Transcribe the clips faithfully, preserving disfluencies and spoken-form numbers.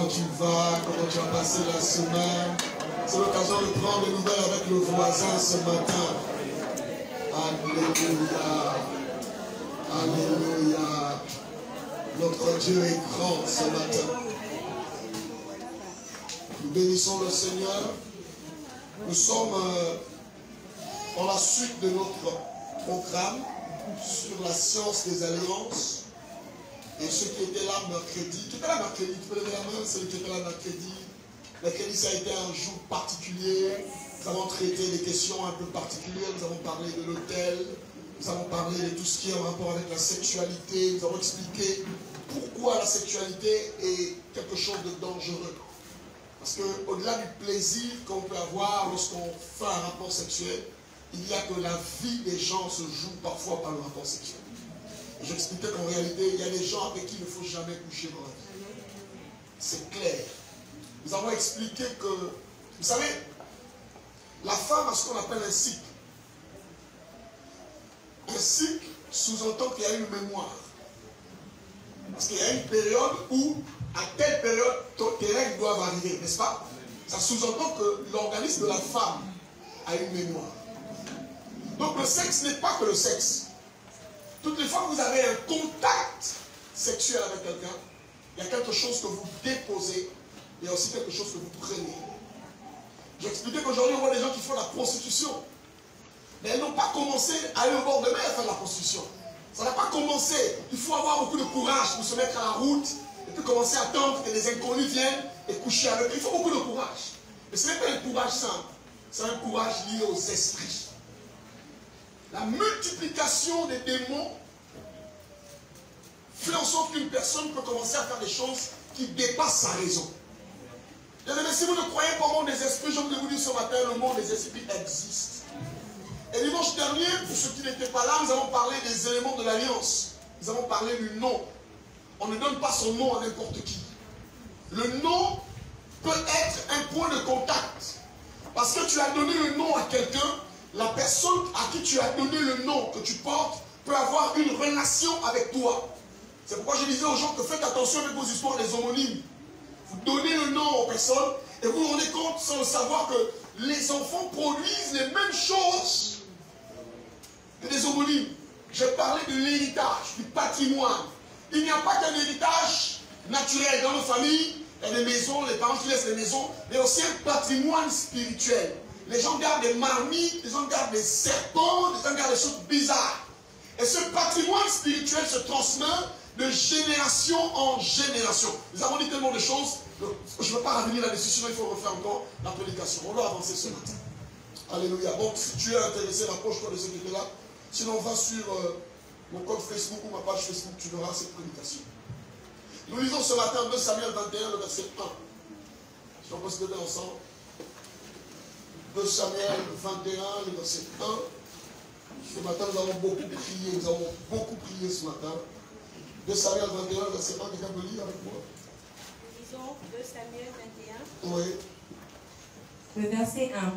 comment tu vas, comment tu as passé la semaine. C'est l'occasion de prendre des nouvelles avec le voisin ce matin. Alléluia. Alléluia. Notre Dieu est grand ce matin. Nous bénissons le Seigneur. Nous sommes euh, dans la suite de notre programme sur la science des alliances. Et ceux qui étaient là mercredi, qui étaient là mercredi, tu peux lever la main, ceux qui étaient là mercredi. Mercredi, ça a été un jour particulier. Nous avons traité des questions un peu particulières. Nous avons parlé de l'autel. Nous avons parlé de tout ce qui est en rapport avec la sexualité. Nous avons expliqué pourquoi la sexualité est quelque chose de dangereux. Parce qu'au-delà du plaisir qu'on peut avoir lorsqu'on fait un rapport sexuel, il y a que la vie des gens se joue parfois par le rapport sexuel. J'expliquais qu'en réalité, il y a des gens avec qui il ne faut jamais coucher dans la vie. C'est clair. Nous avons expliqué que, vous savez, la femme a ce qu'on appelle un cycle. Un cycle sous-entend qu'il y a une mémoire. Parce qu'il y a une période où, à telle période, tes règles doivent arriver, n'est-ce pas? Ça sous-entend que l'organisme de la femme a une mémoire. Donc le sexe n'est pas que le sexe. Toutes les fois que vous avez un contact sexuel avec quelqu'un, il y a quelque chose que vous déposez, il y a aussi quelque chose que vous prenez. J'ai expliqué qu'aujourd'hui, on voit des gens qui font la prostitution. Mais elles n'ont pas commencé à aller au bord de mer à faire de la prostitution. Ça n'a pas commencé. Il faut avoir beaucoup de courage pour se mettre à la route et puis commencer à attendre que des inconnus viennent et coucher avec eux. Il faut beaucoup de courage. Mais ce n'est pas un courage simple. C'est un courage lié aux esprits. La multiplication des démons fait en sorte qu'une personne peut commencer à faire des choses qui dépassent sa raison. Bien aimé, si vous ne croyez pas au monde des esprits, je voulais vous dire ce matin, le monde des esprits existe. Et dimanche dernier, pour ceux qui n'étaient pas là, nous avons parlé des éléments de l'alliance. Nous avons parlé du nom. On ne donne pas son nom à n'importe qui. Le nom peut être un point de contact. Parce que tu as donné le nom à quelqu'un, la personne à qui tu as donné le nom que tu portes peut avoir une relation avec toi. C'est pourquoi je disais aux gens que faites attention avec vos histoires des homonymes. Vous donnez le nom aux personnes et vous vous rendez compte sans le savoir que les enfants produisent les mêmes choses que des homonymes. J'ai parlé de l'héritage, du patrimoine. Il n'y a pas qu'un héritage naturel dans nos familles. Il y a des maisons, les parents qui laissent les maisons, mais aussi un patrimoine spirituel. Les gens gardent des marmites, les gens gardent des serpents, les gens gardent des choses bizarres. Et ce patrimoine spirituel se transmet de génération en génération. Nous avons dit tellement de choses, je ne veux pas revenir là-dessus, sinon il faut refaire encore la prédication. On doit avancer ce matin. Alléluia. Bon, si tu es intéressé, rapproche-toi de ceux qui étaient là. Sinon, va sur euh, mon compte Facebook ou ma page Facebook, tu verras cette prédication. Nous lisons ce matin deux Samuel vingt et un, le verset un. Si on peut se lever ensemble. deux Samuel vingt et un, le verset un. Ce matin, nous avons beaucoup prié, nous avons beaucoup prié ce matin. deux Samuel vingt et un, verset un, quelqu'un peut lire avec moi? Lisons deux Samuel vingt et un. Oui. Le verset un.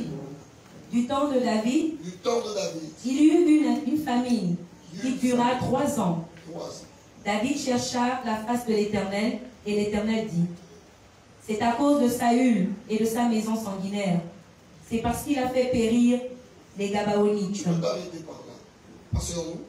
Du temps de David, du temps de David, il y eut une, une famine qui dura trois ans. trois ans. David chercha la face de l'Éternel, et l'Éternel dit, c'est à cause de Saül et de sa maison sanguinaire. C'est parce qu'il a fait périr les Gabaonites. Tu peux t'arrêter par là. Asseyons-nous.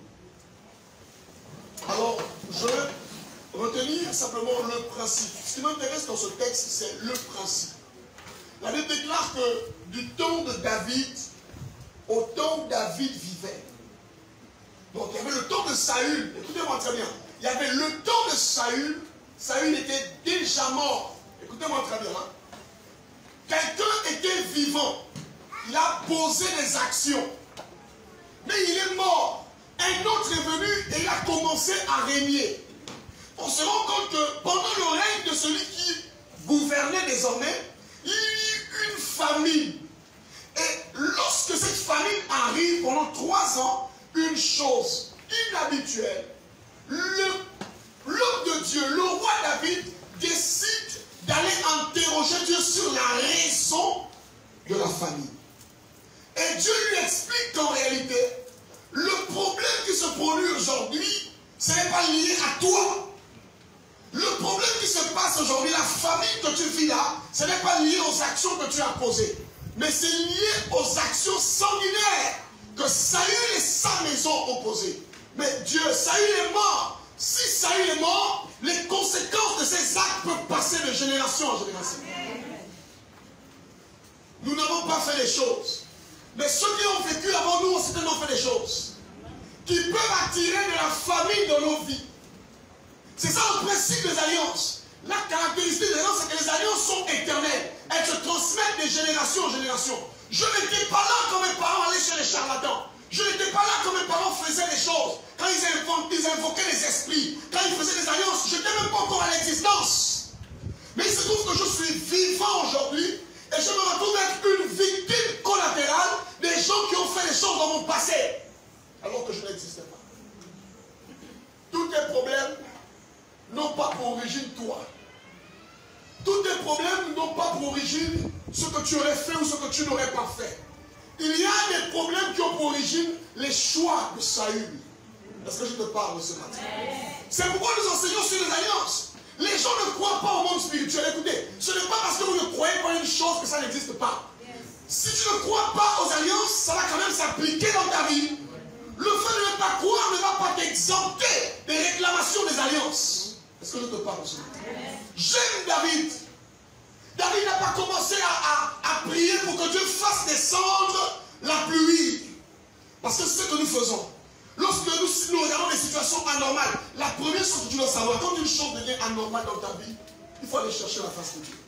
Alors, je vais retenir simplement le principe. Ce qui m'intéresse dans ce texte, c'est le principe. La Bible déclare que du temps de David, au temps où David vivait. Donc il y avait le temps de Saül, écoutez-moi très bien. Il y avait le temps de Saül, Saül était déjà mort. Écoutez-moi très bien. Hein? Quelqu'un était vivant. Il a posé des actions. Mais il est mort. Un autre est venu et il a commencé à régner. On se rend compte que pendant le règne de celui qui gouvernait désormais, il y eut une famine. Et lorsque cette famine arrive pendant trois ans, une chose inhabituelle, l'homme de Dieu, le roi David, décide d'aller interroger Dieu sur la raison de la famine. Et Dieu lui explique qu'en réalité, le problème qui se produit aujourd'hui, ce n'est pas lié à toi. Le problème qui se passe aujourd'hui, la famille que tu vis là, ce n'est pas lié aux actions que tu as posées, mais c'est lié aux actions sanguinaires que Saül et sa maison ont posées. Mais Dieu, Saül est mort. Si Saül est mort, les conséquences de ces actes peuvent passer de génération en génération. Nous n'avons pas fait les choses. Mais ceux qui ont vécu avant nous ont certainement fait des choses qui peuvent attirer de la famille dans nos vies. C'est ça le principe des alliances. La caractéristique des alliances, c'est que les alliances sont éternelles. Elles se transmettent de génération en génération. Je n'étais pas là quand mes parents allaient chez les charlatans. Je n'étais pas là quand mes parents faisaient les choses. Quand ils, invo ils invoquaient les esprits, quand ils faisaient des alliances, je n'étais même pas encore à l'existence. Mais il se trouve que je suis vivant aujourd'hui et je me retrouve être une victime collatérale des gens qui ont fait les choses dans mon passé, alors que je n'existais pas. Tous tes problèmes n'ont pas pour origine toi. Tous tes problèmes n'ont pas pour origine ce que tu aurais fait ou ce que tu n'aurais pas fait. Il y a des problèmes qui ont pour origine les choix de Saül. Est-ce que je te parle ce matin? C'est pourquoi nous enseignons sur les alliances. Les gens ne croient pas au monde spirituel. Écoutez, ce n'est pas parce que vous ne croyez pas à une chose que ça n'existe pas. Si tu ne crois pas aux alliances, ça va quand même s'appliquer dans ta vie. Le fait de ne pas croire ne va pas t'exempter des réclamations des alliances. Est-ce que je te parle ce matin? J'aime David. David n'a pas commencé à, à, à prier pour que Dieu fasse descendre la pluie. Parce que c'est ce que nous faisons. Lorsque nous, nous regardons des situations anormales, la première chose que tu dois savoir, quand une chose devient anormale dans ta vie, il faut aller chercher la face de Dieu.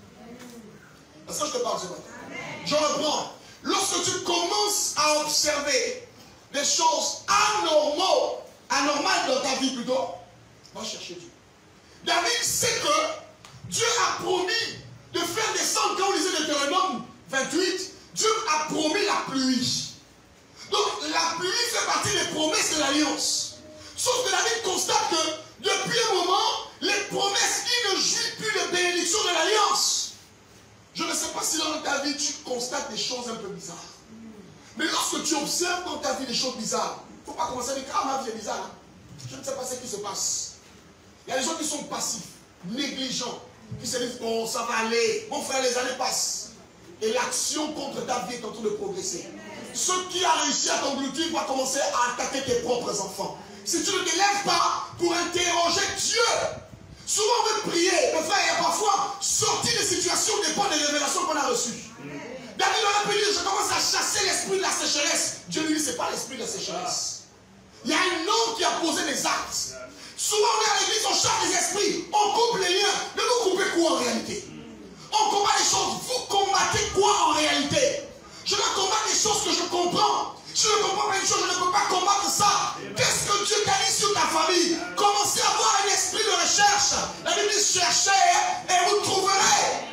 Est-ce que je te parle ce matin? Je reprends. Lorsque tu commences à observer des choses anormales, anormales dans ta vie plutôt, va chercher Dieu. David sait que Dieu a promis de faire descendre, quand on lisait Deutéronome vingt-huit, Dieu a promis la pluie. Donc la pluie fait partie des promesses de l'alliance. Sauf que David constate que depuis un moment, les promesses, il ne jouit plus de bénédiction de l'alliance. Je ne sais pas si dans ta vie tu constates des choses un peu bizarres. Mais lorsque tu observes dans ta vie des choses bizarres, il ne faut pas commencer à dire, ah ma vie est bizarre. Je ne sais pas ce qui se passe. Il y a des gens qui sont passifs, négligents, qui se disent, bon ça va aller, mon frère les années passent. Et l'action contre ta vie est en train de progresser. Ce qui a réussi à t'engloutir va commencer à attaquer tes propres enfants. Si tu ne te lèves pas pour interroger Dieu, souvent on veut prier, mais frère, il y a parfois sortir des situations dépend des révélations qu'on a reçues. David aurait pu dire, je commence à chasser l'esprit de la sécheresse. Dieu lui dit, ce n'est pas l'esprit de la sécheresse. Il y a un homme qui a posé des actes. Souvent on est à l'église, on chasse les esprits, on coupe les liens. Mais vous coupez quoi en réalité? On combat les choses. Vous combattez quoi en réalité? Je dois combattre les choses que je comprends. Si je ne comprends pas une chose, je ne peux pas combattre ça. Qu'est-ce que Dieu t'a dit sur ta famille? Commencez à avoir un esprit de recherche. La Bible dit, cherchez et vous trouverez.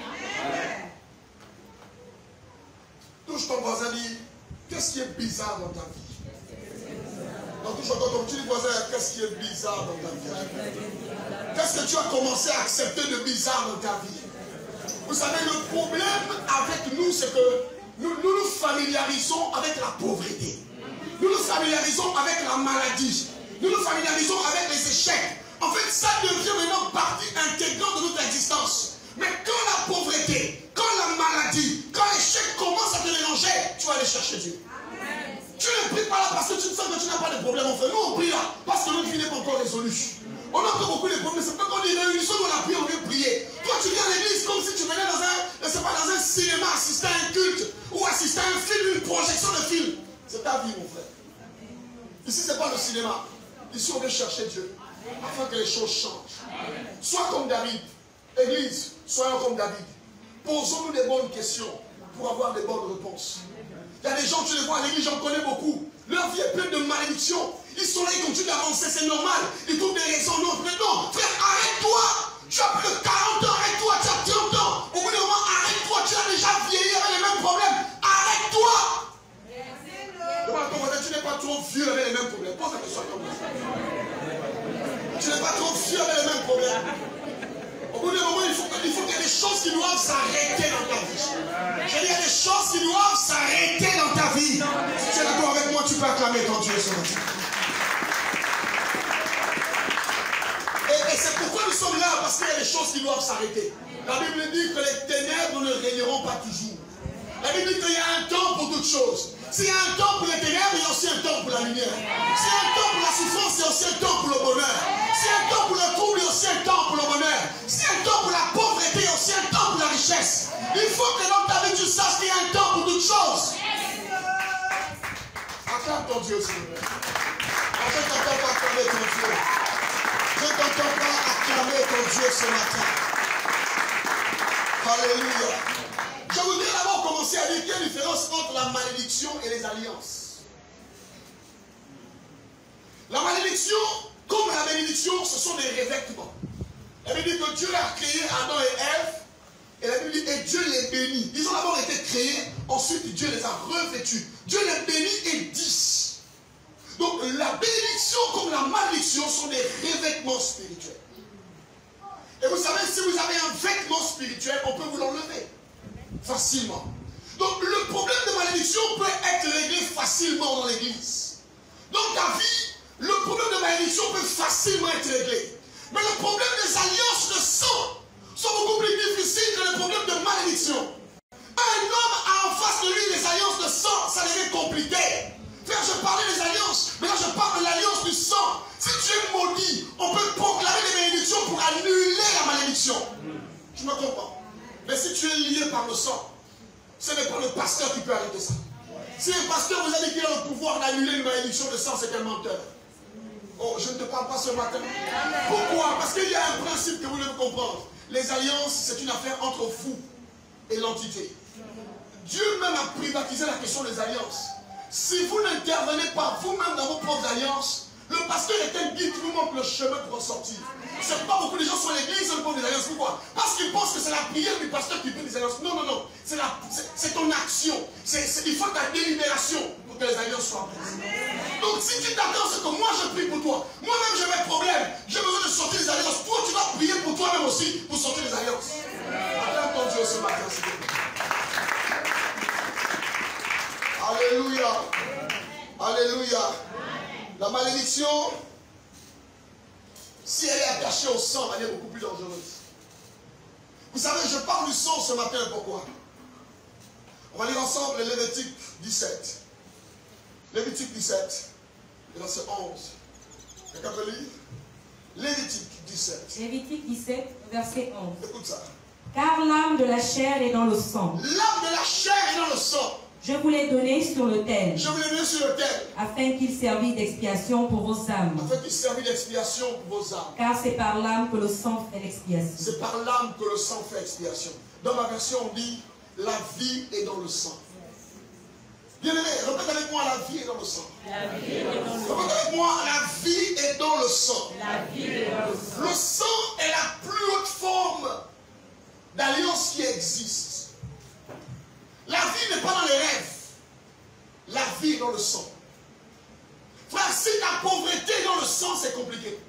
Touche ton voisin, dit, qu'est-ce qui est bizarre dans ta vie? Donc touche ton petit voisin, qu'est-ce qui est bizarre dans ta vie? Qu'est-ce que tu as commencé à accepter de bizarre dans ta vie? Vous savez, le problème avec nous, c'est que nous, nous nous familiarisons avec la pauvreté. Nous nous familiarisons avec la maladie. Nous nous familiarisons avec les échecs. En fait, ça devient maintenant partie intégrante de notre existence. Mais quand la pauvreté, quand la maladie, quand l'échec commence à te mélanger, tu vas aller chercher Dieu. Amen. Tu ne pries pas là parce que tu sens que tu n'as pas de problème. Enfin, nous on prie là parce que notre vie n'est pas encore résolue. On a beaucoup de problèmes. C'est pas qu'on dit réunissons dans la prière, on vient prier. Toi, tu viens à l'église comme si tu venais dans un, je sais pas, dans un cinéma, assister à un culte ou assister à un film, une projection de film. C'est ta vie, mon frère. Ici, ce n'est pas le cinéma. Ici, on vient chercher Dieu afin que les choses changent. Sois comme David. Église, soyons comme David. Posons-nous des bonnes questions pour avoir des bonnes réponses. Il y a des gens, tu les vois à l'église, j'en connais beaucoup. Leur vie est pleine de malédictions. Ils sont là, ils continuent d'avancer, c'est normal. Ils trouvent des raisons. Non, non, frère, arrête-toi. Tu as plus de quarante ans, arrête-toi. Tu as trente ans. Au bout d'un moment, arrête-toi. Tu as déjà vieilli avec les mêmes problèmes. Arrête-toi. Demande à ton voisin, tu n'es pas trop vieux avec les mêmes problèmes. Pose la question à ton voisin. Tu n'es pas trop vieux avec les mêmes problèmes. Au bout d'un moment, il faut, il faut qu'il y ait des choses qui doivent s'arrêter dans ta vie. Je dis, il y a des choses qui doivent s'arrêter dans ta vie. Si tu es d'accord avec moi, tu peux acclamer ton Dieu ce matin. Et, et c'est pourquoi nous sommes là parce qu'il y a des choses qui doivent s'arrêter. La Bible dit que les ténèbres ne régneront pas toujours. La Bible dit qu'il y a un temps pour toutes choses. S'il y a un temps pour les ténèbres, il y a aussi un temps pour la lumière. S'il y a un temps pour la souffrance, il y a aussi un temps pour le bonheur. S'il y a un temps pour le trouble, il y a aussi un temps pour le bonheur. S'il y a un temps pour la pauvreté, il y a aussi un temps pour la richesse. Il faut que dans ta vie, tu saches qu'il y a un temps pour toutes choses. Acclame ton Dieu, s'il vous plaît. Je ne t'entends pas acclamer ton Dieu. Je ne t'entends pas acclamer ton Dieu ce matin. Alléluia. Je voudrais d'abord commencer à dire qu'il y a une différence entre la malédiction et les alliances. La malédiction, comme la bénédiction, ce sont des revêtements. La Bible dit que Dieu a créé Adam et Ève, et la Bible dit que Dieu les bénit. Ils ont d'abord été créés, ensuite Dieu les a revêtus. Dieu les bénit et dit. Donc la bénédiction comme la malédiction sont des revêtements spirituels. Et vous savez, si vous avez un vêtement spirituel, on peut vous l'enlever facilement. Donc le problème de malédiction peut être réglé facilement dans l'église. Dans ta vie, le problème de malédiction peut facilement être réglé. Mais le problème des alliances de sang sont beaucoup plus difficiles que le problème de malédiction. Un homme a en face de lui des alliances de sang, ça devient compliqué. Frère, je parlais des alliances, mais là je parle de l'alliance du sang. Si tu es maudit, on peut proclamer des bénédictions pour annuler la malédiction. Tu me comprends? Mais si tu es lié par le sang, ce n'est pas le pasteur qui peut arrêter ça. Si un pasteur vous a dit qu'il a le pouvoir d'annuler une malédiction de sang, c'est un menteur. Oh, je ne te parle pas ce matin. Pourquoi? Parce qu'il y a un principe que vous devez comprendre. Les alliances, c'est une affaire entre vous et l'entité. Dieu même a privatisé la question des alliances. Si vous n'intervenez pas vous-même dans vos propres alliances, le pasteur est un guide qui vous montre le chemin pour en sortir. C'est pas beaucoup de gens sont à l'église, ils font des alliances. Pourquoi? Parce qu'ils pensent que c'est la prière du pasteur qui fait des alliances. Non, non, non. C'est ton action. C est, c est, il faut ta délibération pour que les alliances soient prises. Donc si tu t'attends, c'est que moi je prie pour toi. Moi-même j'ai mes problèmes. J'ai besoin de sortir des alliances. Toi, tu dois prier pour toi-même aussi pour sortir des alliances. Acclame ton Dieu ce matin, s'il te plaît. Alléluia. Alléluia. La malédiction, si elle est attachée au sang, elle est beaucoup plus dangereuse. Vous savez, je parle du sang ce matin, pourquoi? On va lire ensemble le Lévitique dix-sept. Lévitique dix-sept, verset onze. Quelqu'un peut lire? Lévitique dix-sept. Lévitique dix-sept, verset onze. Écoute ça. Car l'âme de la chair est dans le sang. L'âme de la chair est dans le sang. Je vous l'ai donné sur l'autel. Je vous l'ai donné sur l'autel. Afin qu'il servit d'expiation pour vos âmes. Afin qu'il servit d'expiation pour vos âmes. Car c'est par l'âme que le sang fait l'expiation. C'est par l'âme que le sang fait expiation. Dans ma version, on dit la vie est dans le sang. Bien aimé, répète avec moi, la vie est dans le sang. La vie est dans le sang. Répète avec moi, la vie est dans le sang. La vie est dans le sang. Le sang est la plus haute forme d'alliance qui existe. La vie n'est pas dans les rêves. La vie est dans le sang. Frère, si ta pauvreté est dans le sang, c'est compliqué.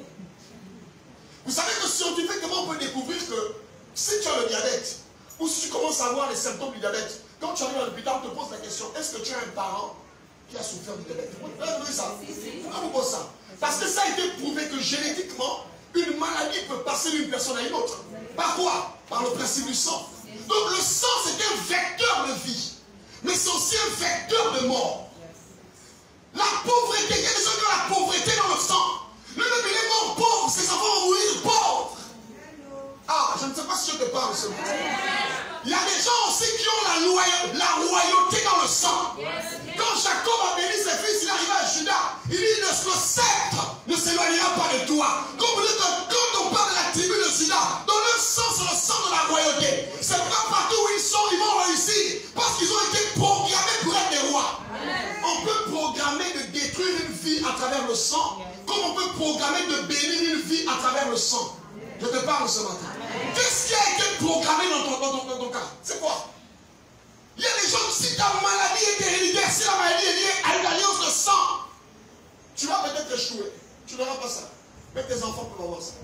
Vous savez que scientifiquement, on peut découvrir que si tu as le diabète, ou si tu commences à avoir les symptômes du diabète, quand tu arrives à l'hôpital, on te pose la question, est-ce que tu as un parent qui a souffert du diabète? Vous avez vu ça? Pourquoi vous posez ça? Parce que ça a été prouvé que génétiquement, une maladie peut passer d'une personne à une autre. Par quoi? Par le principe du sang. Donc le sang, c'est un vecteur de vie. Mais c'est aussi un vecteur de mort. La pauvreté, il y a des gens qui ont la pauvreté dans le sang. Le même il est mort pauvre, ses enfants vont mourir pauvres. Ah, je ne sais pas si je te parle ce matin. Il y a des gens aussi qui ont la, loya, la royauté dans le sang. Quand Jacob a béni ses fils, il est arrivé à Judas. Il dit, le sceptre ne s'éloignera pas de toi. Comme vous dites, quand on parle de la tribu de Judas, dans le sang, c'est le sang de la royauté. C'est pas partout où ils sont, ils vont réussir. Parce qu'ils ont été programmés pour être des rois. On peut programmer de détruire une vie à travers le sang, comme on peut programmer de bénir une vie à travers le sang. Je te parle ce matin. Qu'est-ce qui a été programmé dans ton, dans ton, dans ton cas? C'est quoi? Il y a des gens, si ta maladie est héréditaire, si la maladie est liée à une alliance de sang, tu vas peut-être échouer. Tu n'auras pas ça. Mais tes enfants peuvent avoir ça.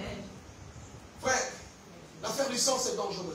Frère, l'affaire du sang, c'est dangereux.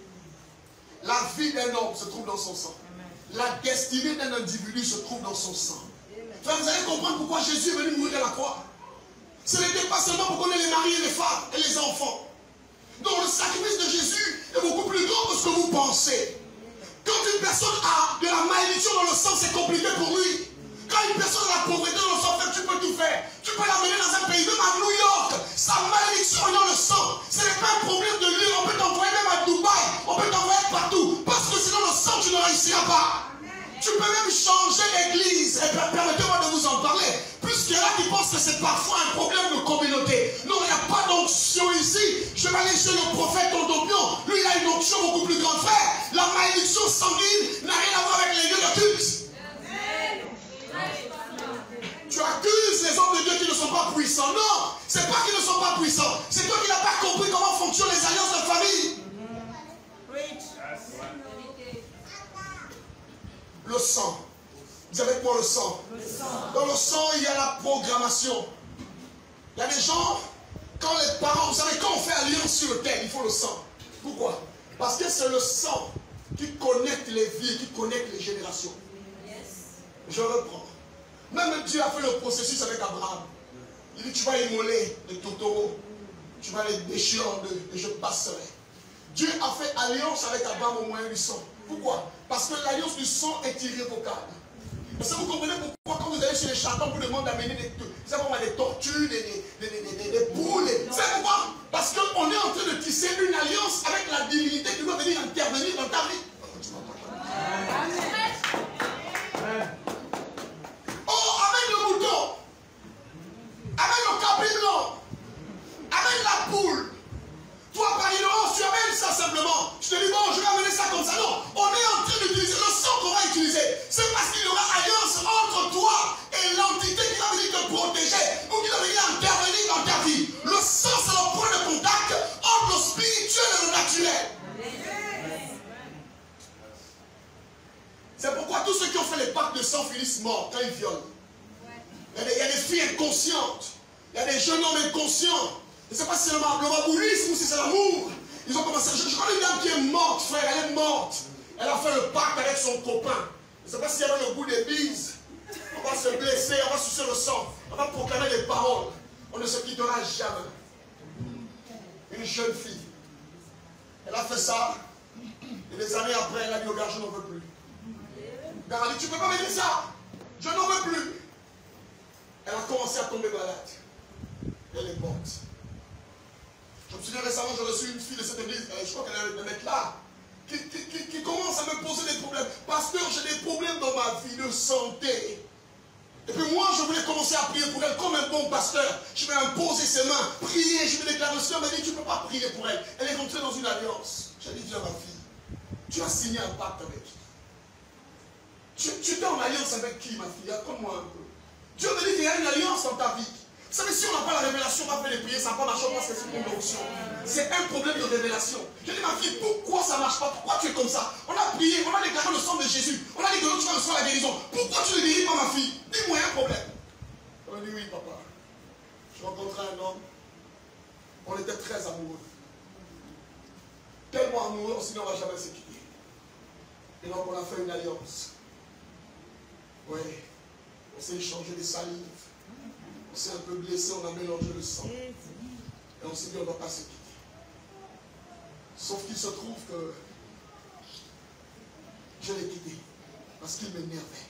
La vie d'un homme se trouve dans son sang. La destinée d'un individu se trouve dans son sang. Frère, vous allez comprendre pourquoi Jésus est venu mourir à la croix. Ce n'était pas seulement pour connaître les maris et les femmes et les enfants. Donc le sacrifice de Jésus est beaucoup plus grand que ce que vous pensez. Quand une personne a de la malédiction dans le sang, c'est compliqué pour lui. Quand une personne a la pauvreté dans le sang, tu peux tout faire. Tu peux l'amener dans un pays, même à New York. Sa malédiction est dans le sang. Ce n'est pas un problème de l'île. On peut t'envoyer même à Dubaï. On peut t'envoyer partout. Parce que sinon le sang, tu ne réussiras pas. Tu peux même changer l'église. Et permettez-moi de vous en parler. Puisqu'il y en a qui pensent que c'est parfois un problème de communauté. Non, il n'y a pas d'onction ici. Je vais aller chez le prophète Ondopion. Lui, il a une onction beaucoup plus grande. Frère, la malédiction sanguine n'a rien à voir avec les lieux de culte. Tu accuses les hommes de Dieu qui ne sont pas puissants. Non, c'est pas qu'ils ne sont pas puissants. C'est toi qui n'as pas compris comment fonctionnent les alliances de famille. Le sang. Dis avec moi le sang. le sang. Dans le sang, il y a la programmation. Il y a des gens, quand les parents, vous savez, quand on fait alliance sur le terre, il faut le sang. Pourquoi? Parce que c'est le sang qui connecte les vies, qui connecte les générations. Je reprends. Même Dieu a fait le processus avec Abraham. Il dit, tu vas immoler les taureaux, tu vas les déchirer en deux, et je passerai. Dieu a fait alliance avec Abraham au moins huit cents. Pourquoi? Parce que l'alliance du sang est irrévocable. Est-ce que vous comprenez pourquoi quand vous allez chez les charlatans, on vous demande d'amener des, des tortues, des, des, des, des, des poules. C'est pourquoi? Parce qu'on est en train de tisser une alliance avec la divinité qui doit venir intervenir dans ta vie. Oh, amène le mouton, amène le cabri blanc, amène la poule. Toi, par ignorance, tu amènes ça simplement. Je te dis, bon, je vais amener ça comme ça. Non, on est en train d'utiliser le sang qu'on va utiliser. C'est parce qu'il y aura alliance entre toi et l'entité qui va venir te protéger ou qui va venir intervenir dans ta vie. Le sang, c'est le point de contact entre le spirituel et le naturel. C'est pourquoi tous ceux qui ont fait les pactes de sang finissent morts quand ils violent. Il y a des, il y a des filles inconscientes. Il y a des jeunes hommes inconscients. Je ne sais pas si c'est le maboulisme ou si c'est l'amour. Ils ont commencé. Je, je connais une dame qui est morte, frère. Elle est morte. Elle a fait le pacte avec son copain. Je ne sais pas s'il y avait le goût des bises. On va se blesser, on va sucer le sang. On va proclamer des paroles. On ne se quittera jamais. Une jeune fille. Elle a fait ça. Et des années après, elle a dit au gars, je n'en veux plus. Le gars a dit, tu ne peux pas me dire ça. Je n'en veux plus. Elle a commencé à tomber malade. Elle est morte. Je me souviens récemment, j'ai reçu une fille de cette église, je crois qu'elle est mettre là, qui, qui, qui, qui commence à me poser des problèmes. Pasteur, j'ai des problèmes dans ma vie de santé. Et puis moi, je voulais commencer à prier pour elle comme un bon pasteur. Je vais imposer ses mains, prier, je vais déclarer. Le Seigneur m'a dit, tu ne peux pas prier pour elle. Elle est rentrée dans une alliance. J'ai dit, viens ma fille, tu as signé un pacte avec qui? Tu, tu es en alliance avec qui, ma fille? Raconte-moi un peu. Dieu me dit qu'il y a une alliance dans ta vie. Vous savez, si on n'a pas la révélation, on va faire les prières, ça ne va pas marcher parce que c'est une onction. C'est un problème de révélation. Je dis, ma fille, pourquoi ça ne marche pas? Pourquoi tu es comme ça? On a prié, on a déclaré le sang de Jésus. On a dit que tu vas recevoir la guérison. Pourquoi tu ne guéris pas, ma fille? Dis-moi, il y a un problème. On a dit, oui, papa. Je rencontrais un homme. On était très amoureux. Tellement amoureux, sinon on ne va jamais se quitter. Et donc, on a fait une alliance. Oui. On s'est échangé des salives. On s'est un peu blessé, on a mélangé le sang. Et on s'est dit, on ne va pas se quitter. Sauf qu'il se trouve que je l'ai quitté parce qu'il m'énervait.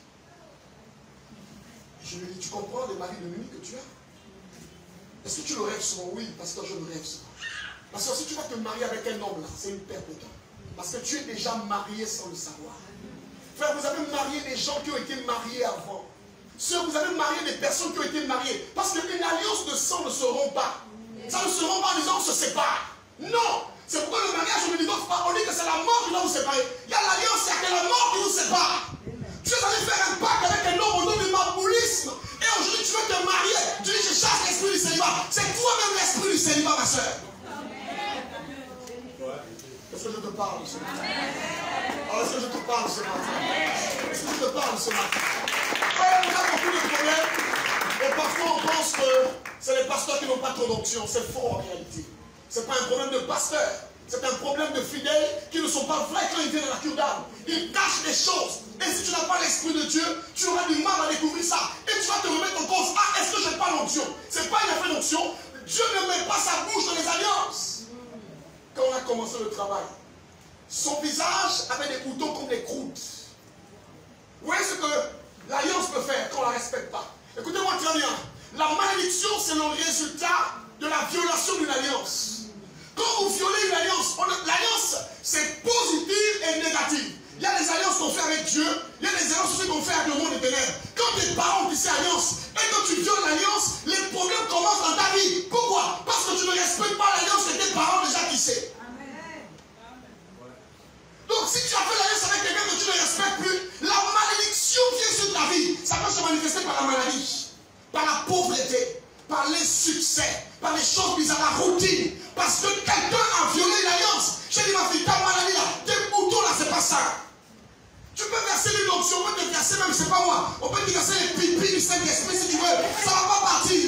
Je lui ai dit, tu comprends les maris de nuit que tu as? Est-ce que tu le rêves souvent? Oui, parce que je le rêve souvent. Parce que si tu vas te marier avec un homme là, c'est une perte de temps. Parce que tu es déjà marié sans le savoir. Frère, vous avez marié des gens qui ont été mariés avant. Sœurs, vous avez marié des personnes qui ont été mariées. Parce qu'une alliance de sang ne se rompt pas. Ça ne se rompt pas en disant on se sépare. Non. C'est pourquoi le mariage, on ne divorce pas. On dit que c'est la mort qui doit vous séparer. Il y a l'alliance, il y a que la mort qui vous sépare. Tu es allé faire un pacte avec un homme au nom du maboulisme. Et aujourd'hui, tu veux te marier. Tu dis, je chasse l'esprit du célibat. C'est toi-même l'esprit du célibat, ma soeur. Est-ce que je te parle ce matin? Alors, est-ce que je te parle ce matin? Est-ce que je te parle ce matin? Ouais, on a beaucoup de problèmes. Et parfois, on pense que c'est les pasteurs qui n'ont pas trop d'onction. C'est faux en réalité. Ce n'est pas un problème de pasteur. C'est un problème de fidèles qui ne sont pas vrais quand ils viennent à la cure d'âme. Ils cachent des choses. Et si tu n'as pas l'esprit de Dieu, tu auras du mal à découvrir ça. Et tu vas te remettre en cause. Ah, est-ce que je n'ai pas l'onction? Ce n'est pas une affaire d'onction. commencé le travail, son visage avait des boutons comme des croûtes. Vous voyez ce que l'alliance peut faire quand on ne la respecte pas? Écoutez-moi très bien. La malédiction, c'est le résultat de la violation d'une alliance. Quand vous violez une alliance, l'alliance, c'est positive et négative. Il y a des alliances qu'on fait avec Dieu, il y a des alliances aussi qu'on fait avec le monde des ténèbres. Quand tes parents tissent alliance et que tu violes l'alliance, les problèmes commencent dans ta vie. Pourquoi? Parce que tu ne respectes pas l'alliance que tes parents déjà tissée. Donc si tu as fait l'alliance avec quelqu'un que tu ne respectes plus, la malédiction vient sur ta vie. Ça peut se manifester par la maladie, par la pauvreté, par les succès, par les choses bizarres, la routine. Parce que quelqu'un a violé l'alliance. J'ai dit ma fille, ta maladie là, tes boutons là, c'est pas ça. Tu peux verser une onction, on peut te verser même, c'est pas moi. On peut te verser les pipis du Saint-Esprit si tu veux. Ça va pas partir.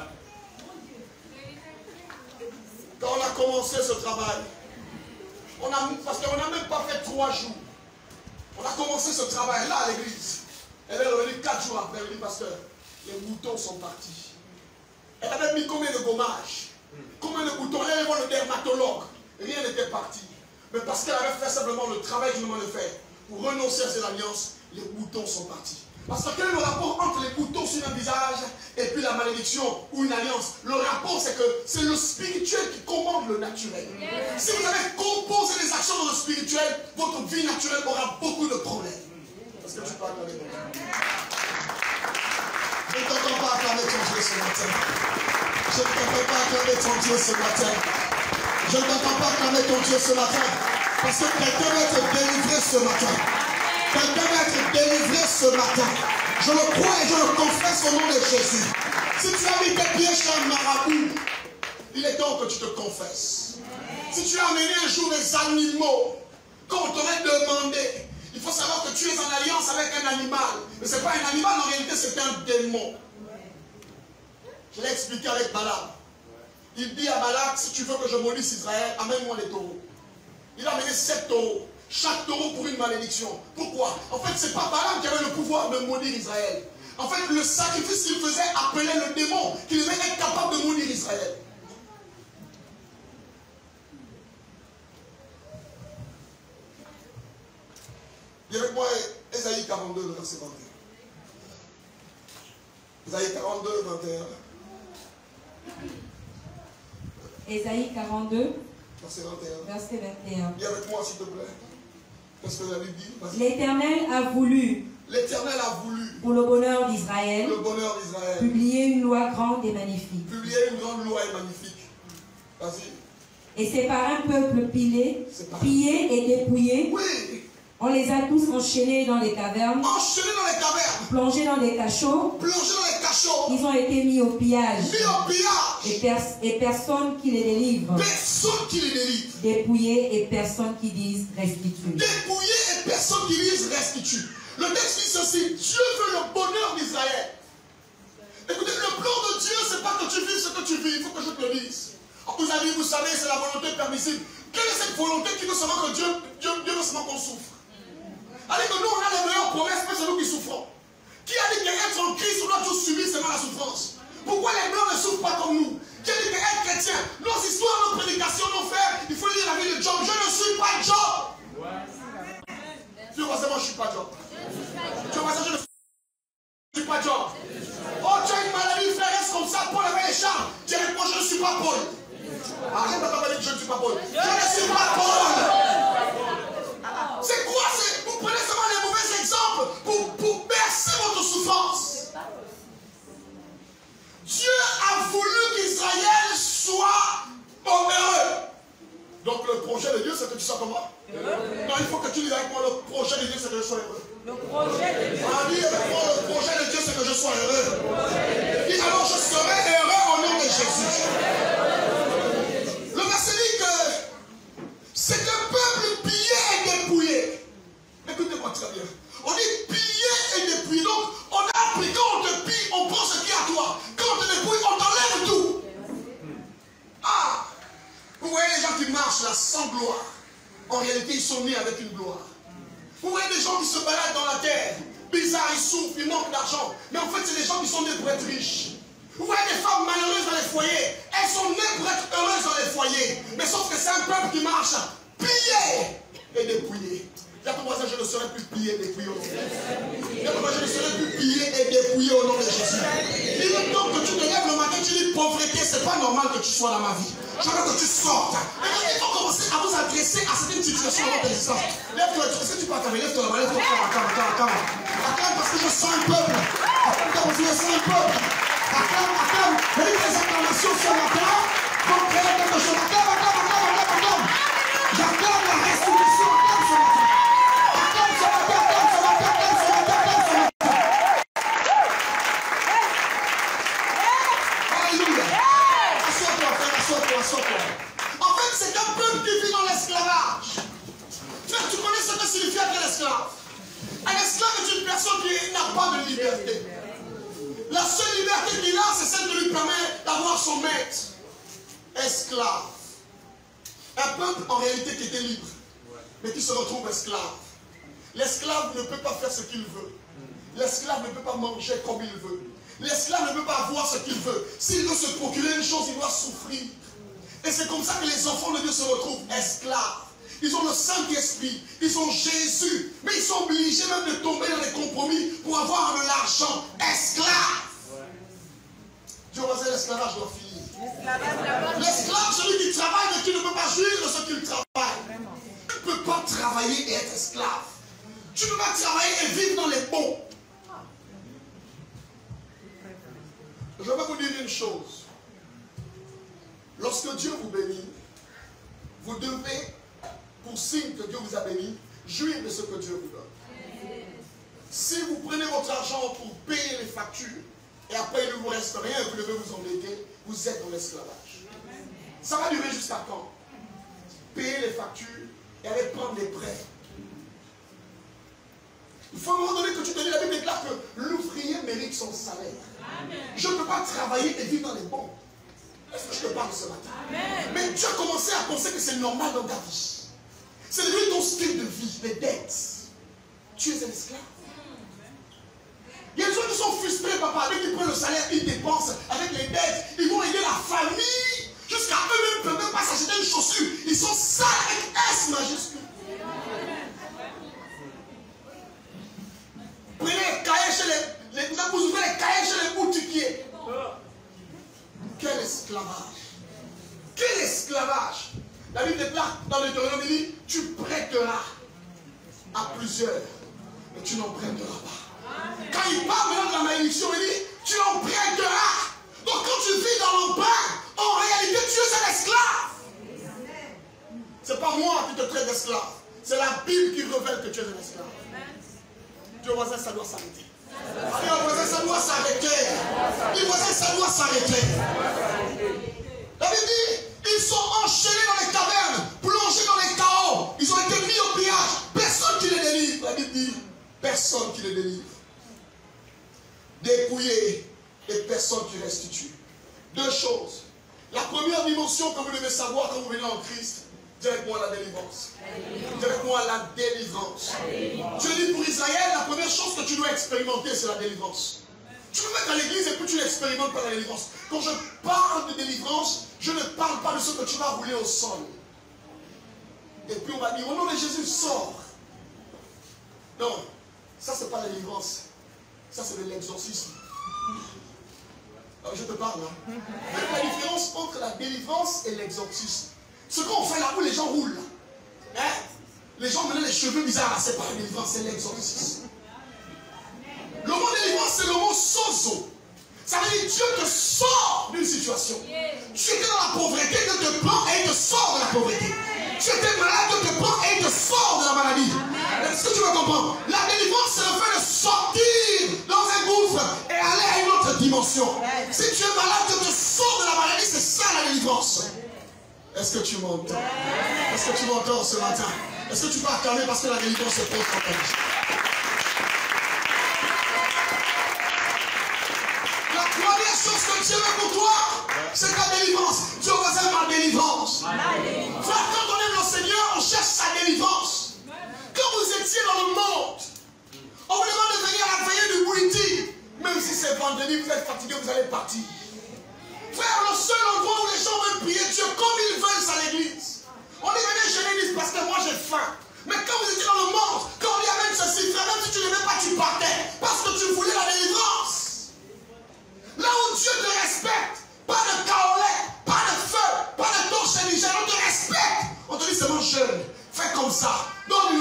Quand on a commencé ce travail, on a, parce qu'on n'a même pas fait trois jours. On a commencé ce travail là à l'église. Elle est revenue quatre jours après. Elle dit, pasteur, les boutons sont partis. Elle avait mis combien de gommages? Combien de boutons? Elle allait voir le dermatologue. Rien n'était parti. Mais parce qu'elle avait fait simplement le travail que je demande de faire, pour renoncer à cette alliance, les boutons sont partis. Parce que quel est le rapport entre les boutons sur un visage et puis la malédiction ou une alliance? Le rapport, c'est que c'est le spirituel qui commande le naturel. Yes. Si vous avez composé les actions dans le spirituel, votre vie naturelle aura beaucoup de problèmes. Parce que tu peux acclamer ton Dieu. Je ne t'entends pas acclamer ton Dieu ce matin. Je ne t'entends pas acclamer ton Dieu ce matin. Je ne t'entends pas acclamer ton Dieu ce matin. Parce que quelqu'un va être délivré ce matin. Quelqu'un va être délivré ce matin. Je le crois et je le confesse au nom de Jésus. Si tu as mis tes pieds chez un marabout, il est temps que tu te confesses. Si tu as amené un jour des animaux, quand on t'aurait demandé, il faut savoir que tu es en alliance avec un animal. Mais ce n'est pas un animal, en réalité c'est un démon. Je l'ai expliqué avec Balaam. Il dit à Balak, si tu veux que je maudisse Israël, amène-moi les taureaux. Il a amené sept taureaux. Chaque taureau pour une malédiction. Pourquoi? En fait, ce n'est pas Balaam qui avait le pouvoir de maudire Israël. En fait, le sacrifice qu'il faisait appelait le démon qui devait être capable de maudire Israël. Dis avec moi Ésaïe quarante-deux, verset vingt et un. Ésaïe quarante-deux, vingt et un. Ésaïe quarante-deux, verset vingt et un. verset vingt et un. Dis avec moi, s'il te plaît. Qu'est-ce que la Bible dit? L'Éternel a voulu, L'Éternel a voulu, pour le bonheur d'Israël, le bonheur d'Israël, publier une loi grande et magnifique. publier une grande loi et magnifique. Vas-y. Et c'est par un peuple pilé, par... pillé et dépouillé. Oui. On les a tous enchaînés dans les cavernes. Enchaînés dans les cavernes. Plongés dans des cachots. Plongés dans les cachots. Ils ont été mis au pillage. Mis au pillage. Et, pers et personne qui les délivre. Personne qui les délivre. Dépouillés et personne qui dise restitue. Dépouillés et personne qui dise restitue. Le texte dit ceci: Dieu veut le bonheur d'Israël. Écoutez, le plan de Dieu, c'est pas que tu vives ce que tu vis. Il faut que je te le dise. Vous avez, vous savez, c'est la volonté permissible. Quelle est cette volonté qui veut seulement que Dieu, Dieu, Dieu veut seulement qu'on souffre? Allez, que nous, on a les meilleures promesses, mais c'est nous qui souffrons. Qui a dit qu'être en Christ, on doit tous subir seulement la souffrance? Pourquoi les Blancs ne souffrent pas comme nous? Qui a dit qu'être chrétien, nos histoires, nos prédications, nos frères, il faut lire la vie de Job. Je ne suis pas Job. Tu vois, moi, je ne suis pas Job. Tu vois, je ne suis pas Job. Oh, tu as une maladie, frère, reste comme ça. Paul avait les charmes. Dis avec moi, je ne suis pas Paul. Arrête de t'appeler que je ne suis pas Paul. Je ne suis pas Paul. C'est quoi? Vous prenez seulement les mauvais exemples pour, pour bercer votre souffrance. Dieu a voulu qu'Israël soit heureux. Donc le projet de Dieu, c'est que tu sois comment? Non, il faut que tu dises avec moi, le projet de Dieu, c'est que je sois heureux. Le projet de Dieu. Ah, dis avec moi, le projet de Dieu, c'est que je sois heureux. Dis alors, je serai heureux au nom de Jésus. Le verset dit que c'est un peuple pillé et dépouillé. Écoutez-moi très bien. On dit pillé et dépouillé. Donc, on a appris, quand on te pille, on prend ce qui est à toi. Quand on te dépouille, on t'enlève tout. Ah! Vous voyez les gens qui marchent là sans gloire. En réalité, ils sont nés avec une gloire. Vous voyez des gens qui se baladent dans la terre. Bizarre, ils souffrent, ils manquent d'argent. Mais en fait, c'est des gens qui sont nés pour être riches. Vous voyez des femmes malheureuses dans les foyers. Elles sont nées pour être heureuses dans les foyers. Mais sauf que c'est un peuple qui marche pillé et dépouillé. Dis à ton voisin, je ne serai plus pillé et dépouillé au nom de Jésus. Dis à ton voisin, je ne serai plus pillé et dépouillé au nom de Jésus. Il est temps que tu te lèves le matin, tu dis pauvreté, c'est pas normal que tu sois dans ma vie. Je veux que tu sortes. Et quand il faut commencer à vous adresser à certaines situations dans votre existence. Lève-toi, est-ce que tu peux acclamer? Lève-toi là-bas, lève-toi, acclame, acclame, acclame. Acclame parce que je sens un peuple. Acclame parce que je sens un peuple. Acclame, acclame. Et les acclamations ce matin vont créer quelque chose. Acclame, acclame, acclame, acclame, acclame. J'acclame la restitution. Acclame ce matin. Acclame ce matin, acclame ce matin, acclame ce matin, acclame ce matin. Alléluia. Assois-toi, frère, assois-toi, assois-toi. En fait, c'est un peuple qui vit dans l'esclavage. Frère, tu connais ce que signifie être un esclave? Un esclave est une personne qui n'a pas de liberté. La seule liberté qu'il a, c'est celle qui lui permet d'avoir son maître. Esclave. Un peuple en réalité qui était libre, mais qui se retrouve esclave. L'esclave ne peut pas faire ce qu'il veut. L'esclave ne peut pas manger comme il veut. L'esclave ne peut pas avoir ce qu'il veut. S'il veut se procurer une chose, il doit souffrir. Et c'est comme ça que les enfants de Dieu se retrouvent esclaves. Ils ont le Saint-Esprit, ils ont Jésus, mais ils sont obligés même de tomber dans les compromis pour avoir de l'argent. Esclaves. Dieu va dire l'esclavage doit finir. L'esclave, celui qui travaille mais qui ne peut pas jouir de ce qu'il travaille. Tu ne peux pas travailler et être esclave. Tu ne peux pas travailler et vivre dans les bons. Je vais vous dire une chose. Lorsque Dieu vous bénit, vous devez, pour signe que Dieu vous a béni, jouir de ce que Dieu vous donne. Si vous prenez votre argent pour payer les factures, et après il ne vous reste rien et vous devez vous endetter, vous êtes dans l'esclavage. Ça va durer jusqu'à quand? Payer les factures et aller prendre des prêts. Il faut à un moment donné que tu te dis, la Bible déclare que l'ouvrier mérite son salaire. Amen. Je ne peux pas travailler et vivre dans les bons. Est-ce que je te parle ce matin? Amen. Mais tu as commencé à penser que c'est normal dans ta vie. C'est devenu ton style de vie, les dettes. Tu es un esclave. Il y a des gens qui sont frustrés, papa, dès qu'ils prennent le salaire, ils dépensent avec les dettes. Ils vont aider la famille. Jusqu'à eux-mêmes ne peuvent même pas s'acheter une chaussure. Ils sont sales avec S majuscule. Prenez les cahiers chez les, les, vous ouvrez les cahiers chez les boutiquiers. Quel esclavage. Quel esclavage. La Bible déclare dans le Deutéronome, il dit, tu prêteras à plusieurs, mais tu n'en prêteras pas. Quand il parle maintenant de la malédiction, il dit, tu en prêteras. Donc quand tu vis dans l'emprunt, en réalité tu es un esclave. Ce n'est pas moi qui te traite d'esclave. C'est la Bible qui révèle que tu es un esclave. Dieu voisin, ça doit s'arrêter. Allez, voisin, ça doit s'arrêter. Dis voisin, ça doit s'arrêter. La Bible dit, ils sont enchaînés dans les cavernes, plongés dans les chaos. Ils ont été mis au pillage. Personne qui les délivre. La Bible dit, personne qui les délivre. Dépouillés et personne qui restitue. Deux choses. La première dimension que vous devez savoir quand vous venez en Christ, dites-moi la délivrance. Dites-moi la délivrance. Dieu dit pour Israël, la première chose que tu dois expérimenter, c'est la délivrance. Tu peux mettre à l'église et puis tu n'expérimentes pas la délivrance. Quand je parle de délivrance, je ne parle pas de ce que tu vas rouler au sol. Et puis on va dire, au nom de Jésus, sors. Non, ça c'est pas la délivrance. Ça c'est de l'exorcisme. Je te parle là. Hein? La différence entre la délivrance et l'exorcisme. Ce qu'on fait là où les gens roulent. Hein? Les gens menaient les cheveux bizarres là, c'est pas la délivrance, c'est l'exorcisme. Le mot délivrance, c'est le mot sozo. Ça veut dire Dieu te sort d'une situation. Tu étais dans la pauvreté, Dieu te prend et il te sort de la pauvreté. Tu étais malade, Dieu te prend et il te sort de la maladie. Est-ce que tu vas comprendre? La délivrance, c'est le fait de sortir dans un gouffre et aller à une autre dimension. Si tu es malade, Dieu te sort de la maladie, c'est ça la délivrance. Est-ce que tu m'entends? Est-ce que tu m'entends ce matin? Est-ce que tu peux acclamer parce que la délivrance est propre à ta vie? La première chose que Dieu veut pour toi, c'est ta délivrance. Dieu veut ma délivrance. Frère, quand on aime le Seigneur, on cherche sa délivrance. Quand vous étiez dans le monde, on vous demande de venir à la veillée du Bouiti. Même si c'est vendredi, vous êtes fatigué, vous allez partir.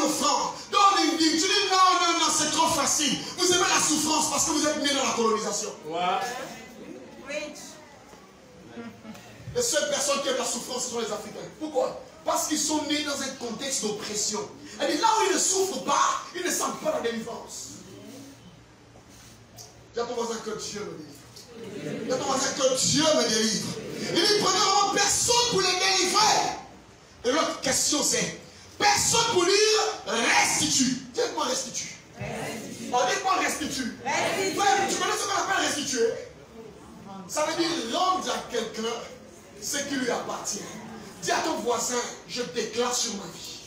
offrande, donne une dîme. Tu dis non, non, non, c'est trop facile. Vous aimez la souffrance parce que vous êtes né dans la colonisation. Ouais. Les seules personnes qui aiment la souffrance, ce sont les Africains. Pourquoi? Parce qu'ils sont nés dans un contexte d'oppression. Et là où ils ne souffrent pas, ils ne sentent pas la délivrance. Dis à ton voisin que Dieu me délivre. Dis à ton voisin que Dieu me délivre. Il dit, premièrement, personne pour les délivrer. Et l'autre question c'est, personne pour dire restitue. Dis-moi restitue. Restitue. Oh, dis-moi restitue. Restitue. Ouais, tu connais ce qu'on appelle restituer? Ça veut dire rendre à quelqu'un ce qui lui appartient. Dis à ton voisin, je déclare sur ma vie.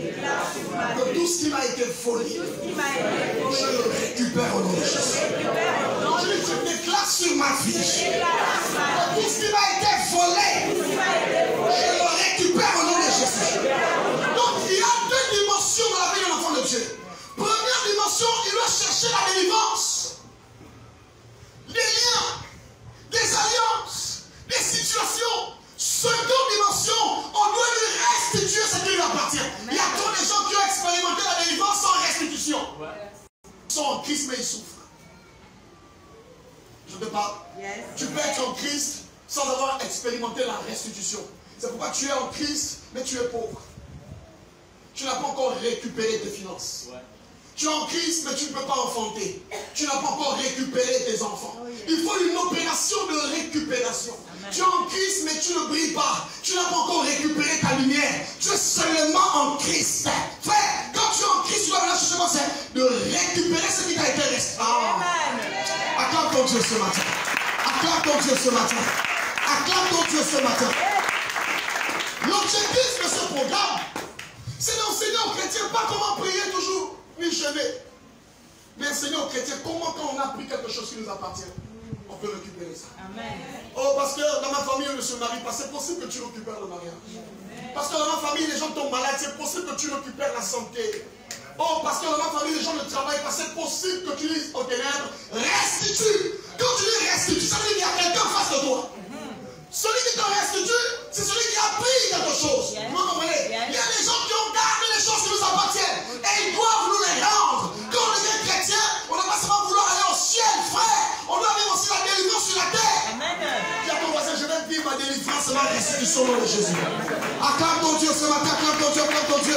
Que tout ce qui m'a été volé, je le récupère au nom de Jésus. Je déclare sur ma vie que tout ce qui m'a été volé, je le récupère au nom de Jésus. Donc il y a deux dimensions dans la vie de l'enfant de Dieu. Première dimension, il doit chercher la délivrance. Les liens, des alliances, des situations. Seconde dimension, on doit lui restituer ce qui lui appartient. Il y a trop de gens qui ont expérimenté la délivrance sans restitution. Ils sont en Christ mais ils souffrent. Je te parle. Yes. Tu peux être en Christ sans avoir expérimenté la restitution. C'est pourquoi tu es en Christ mais tu es pauvre. Tu n'as pas encore récupéré tes finances. Ouais. Tu es en Christ, mais tu ne peux pas enfanter. Tu n'as pas encore récupéré tes enfants. Il faut une opération de récupération. Amen. Tu es en Christ, mais tu ne brilles pas. Tu n'as pas encore récupéré ta lumière. Tu es seulement en Christ. Frère, quand tu es en Christ, tu dois venir chercher c'est de récupérer ce qui t'a été resté. Ah. Acclame ton Dieu ce matin. Acclame ton Dieu ce matin. Acclame ton Dieu ce matin. L'objectif de ce programme, c'est d'enseigner aux chrétiens pas comment prier toujours. Ni jeûner. Mais enseigner aux chrétiens comment quand on a pris quelque chose qui nous appartient, on peut récupérer ça. Amen. Oh, parce que dans ma famille, on ne se marie pas. C'est possible que tu récupères le mariage. Amen. Parce que dans ma famille, les gens tombent malades. C'est possible que tu récupères la santé. Oh, parce que dans ma famille, les gens ne travaillent pas. C'est possible que tu dises aux ténèbres, restitue. Quand tu dis restitue, ça veut dire qu'il y a quelqu'un face de toi. Celui qui te restitue, c'est celui qui a pris quelque chose. Yes. Vous comprenez? Yes. Il y a des gens qui ont gardé les choses qui nous appartiennent. Et ils doivent nous les rendre. Quand on devient chrétien, on n'a pas seulement vouloir aller au ciel, frère. On doit vivre aussi la délivrance sur la terre. Amen. Dis à ton voisin, je vais vivre ma délivrance et ma restitution au nom de Jésus. Acclame ton Dieu ce matin, acclame ton Dieu, acclame ton Dieu.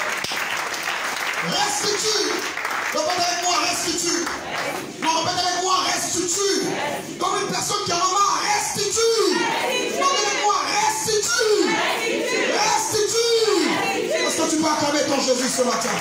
Restitue. Répète avec moi, restitue. Non, répète avec moi, restitue. Comme une personne qui a maman, restitue. Répète avec moi, restitue. Restitue. Est-ce que tu peux acclamer ton Jésus ce matin?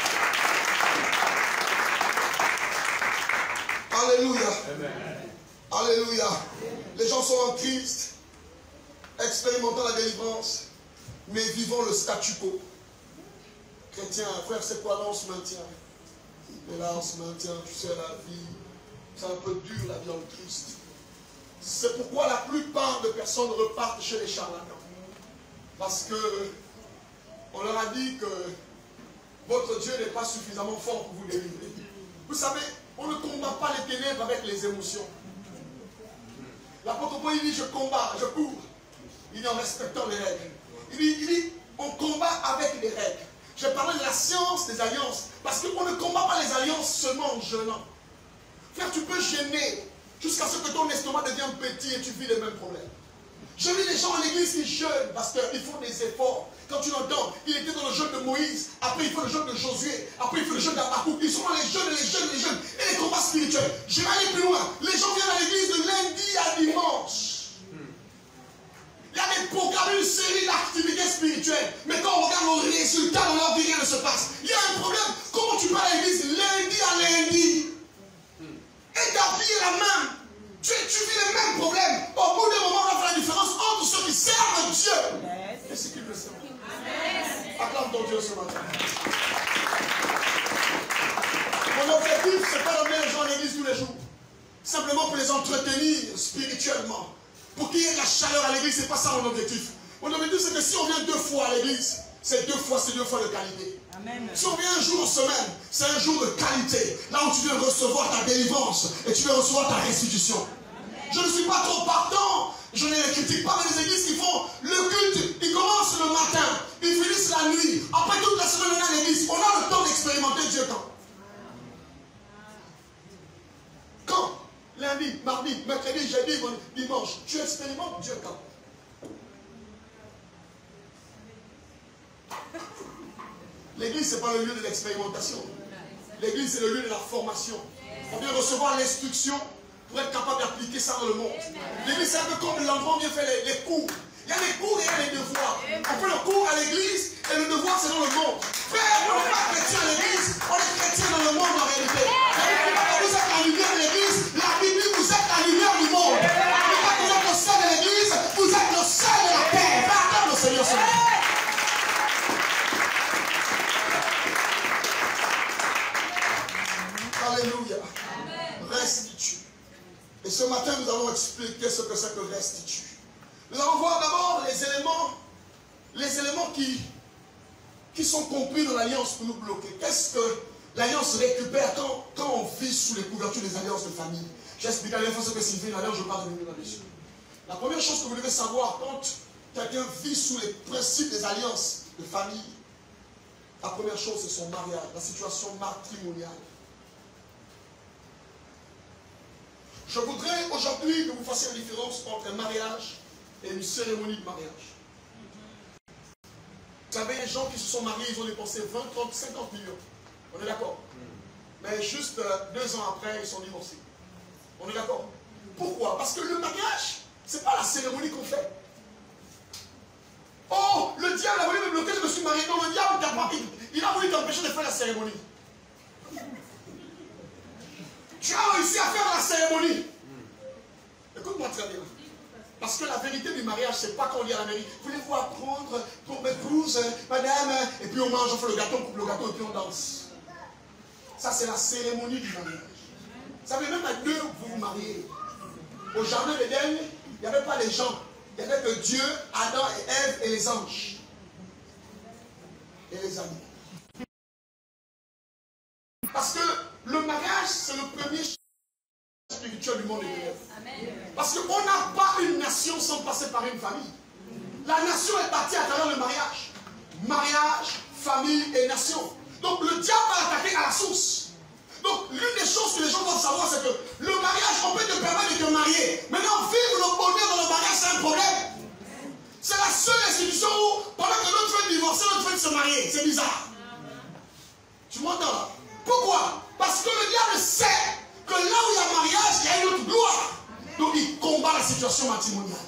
Alléluia. Alléluia. Les gens sont en Christ, expérimentant la délivrance, mais vivant le statu quo. Chrétien, frère, c'est quoi là, on se maintient? Et là, on se maintient, tu sais, la vie, c'est un peu dur, la vie en Christ. C'est pourquoi la plupart des personnes repartent chez les charlatans. Parce que on leur a dit que votre Dieu n'est pas suffisamment fort pour vous délivrer. Vous savez, on ne combat pas les ténèbres avec les émotions. L'apôtre Paul, il dit, je combats, je cours. Il dit en respectant les règles. Il dit, il dit on combat avec les règles. Je parlais de la science des alliances. Parce qu'on ne combat pas les alliances seulement en jeûnant. Frère, tu peux gêner jusqu'à ce que ton estomac devienne petit et tu vis les mêmes problèmes. Je vis les gens à l'église qui jeûnent parce qu'ils font des efforts. Quand tu l'entends, il était dans le jeûne de Moïse, après il faut le jeûne de Josué, après il faut le jeûne d'Abakouk. Ils sont dans les jeûnes, les jeûnes, les jeûnes et les combats spirituels. Je vais aller plus loin. Les gens viennent à l'église de lundi à dimanche. Il y a des programmes, une série d'activités spirituelles. Mais quand on regarde le résultat dans leur vie, rien ne se passe. Il y a un problème. Comment tu vas à l'église lundi à lundi? Et ta vie est la même. Tu, tu vis les mêmes problèmes. Au bout d'un moment, on va faire la différence entre ceux qui servent Dieu et ceux qui ne le servent pas. Acclame ton Dieu ce matin. Mon objectif, c'est pas d'emmener les gens à l'église tous les jours. Simplement pour les entretenir spirituellement. Pour qu'il y ait de la chaleur à l'église, c'est pas ça mon objectif. Mon objectif, c'est que si on vient deux fois à l'église, c'est deux fois, c'est deux fois de qualité. Amen. Si on vient un jour en semaine, c'est un jour de qualité. Là où tu viens recevoir ta délivrance et tu viens recevoir ta restitution. Amen. Je ne suis pas trop partant. Je ne les critique pas, mais les églises qui font le culte, ils commencent le matin, ils finissent la nuit. Après toute la semaine, on est à l'église. On a le temps d'expérimenter Dieu quand? Quand? Lundi, mardi, mercredi, jeudi, dimanche. Tu expérimentes Dieu quand? L'église, ce n'est pas le lieu de l'expérimentation. L'église, c'est le lieu de la formation. On vient recevoir l'instruction pour être capable d'appliquer ça dans le monde. L'église, c'est un peu comme l'endroit où on vient faire les, les cours. Il y a les cours et il y a les devoirs. On fait le cours à l'église et le devoir, c'est dans le monde. Frère, on n'est pas chrétien à l'église, on est chrétien dans le monde en réalité. Vous êtes la lumière de l'église, la Bible dit vous êtes la lumière du monde. Quand vous êtes le sel de l'église, vous êtes le sel de la terre. Pardon, le Seigneur Seigneur. Alléluia. Restitue. Et ce matin, nous allons expliquer ce que c'est que restitue. Nous allons voir d'abord les éléments, les éléments qui, qui sont compris dans l'alliance pour nous bloquer. Qu'est-ce que l'alliance récupère quand, quand on vit sous les couvertures des alliances de famille? J'explique à l'info ce que signifie une alliance, je parle de nous là-dessus. La première chose que vous devez savoir, quand quelqu'un vit sous les principes des alliances de famille, la première chose, c'est son mariage, la situation matrimoniale. Je voudrais aujourd'hui que vous fassiez la différence entre un mariage et une cérémonie de mariage. Vous savez, les gens qui se sont mariés, ils ont dépensé vingt, trente, cinquante millions. On est d'accord? Mais juste deux ans après, ils sont divorcés. On est d'accord? Pourquoi? Parce que le mariage, ce n'est pas la cérémonie qu'on fait. Oh, le diable a voulu me bloquer, je me suis marié. Non, le diable, il a voulu t'empêcher de faire la cérémonie. Tu as réussi à faire la cérémonie. Écoute-moi très bien. Parce que la vérité du mariage, c'est pas qu'on dit à la mairie, voulez-vous apprendre pour m'épouse, madame, et puis on mange, on fait le gâteau, on coupe le gâteau et puis on danse. Ça, c'est la cérémonie du mariage. Vous savez, même à deux, vous vous mariez. Au jardin d'Éden, il n'y avait pas les gens. Il n'y avait que Dieu, Adam et Ève et les anges. Et les animaux. Parce que le mariage, c'est le premier spirituel du monde éternel. Parce qu'on n'a pas une nation sans passer par une famille. La nation est bâtie à travers le mariage. Mariage, famille et nation. Donc le diable va attaquer à la source. Donc l'une des choses que les gens doivent savoir, c'est que le mariage, on peut te permettre de te marier. Maintenant, vivre le bonheur dans le mariage, c'est un problème. C'est la seule institution où, pendant que l'autre fait divorcer, l'autre fait se marier. C'est bizarre. Tu m'entends là? Pourquoi? Parce que le diable sait que là où il y a mariage, il y a une autre gloire. Donc il combat la situation matrimoniale.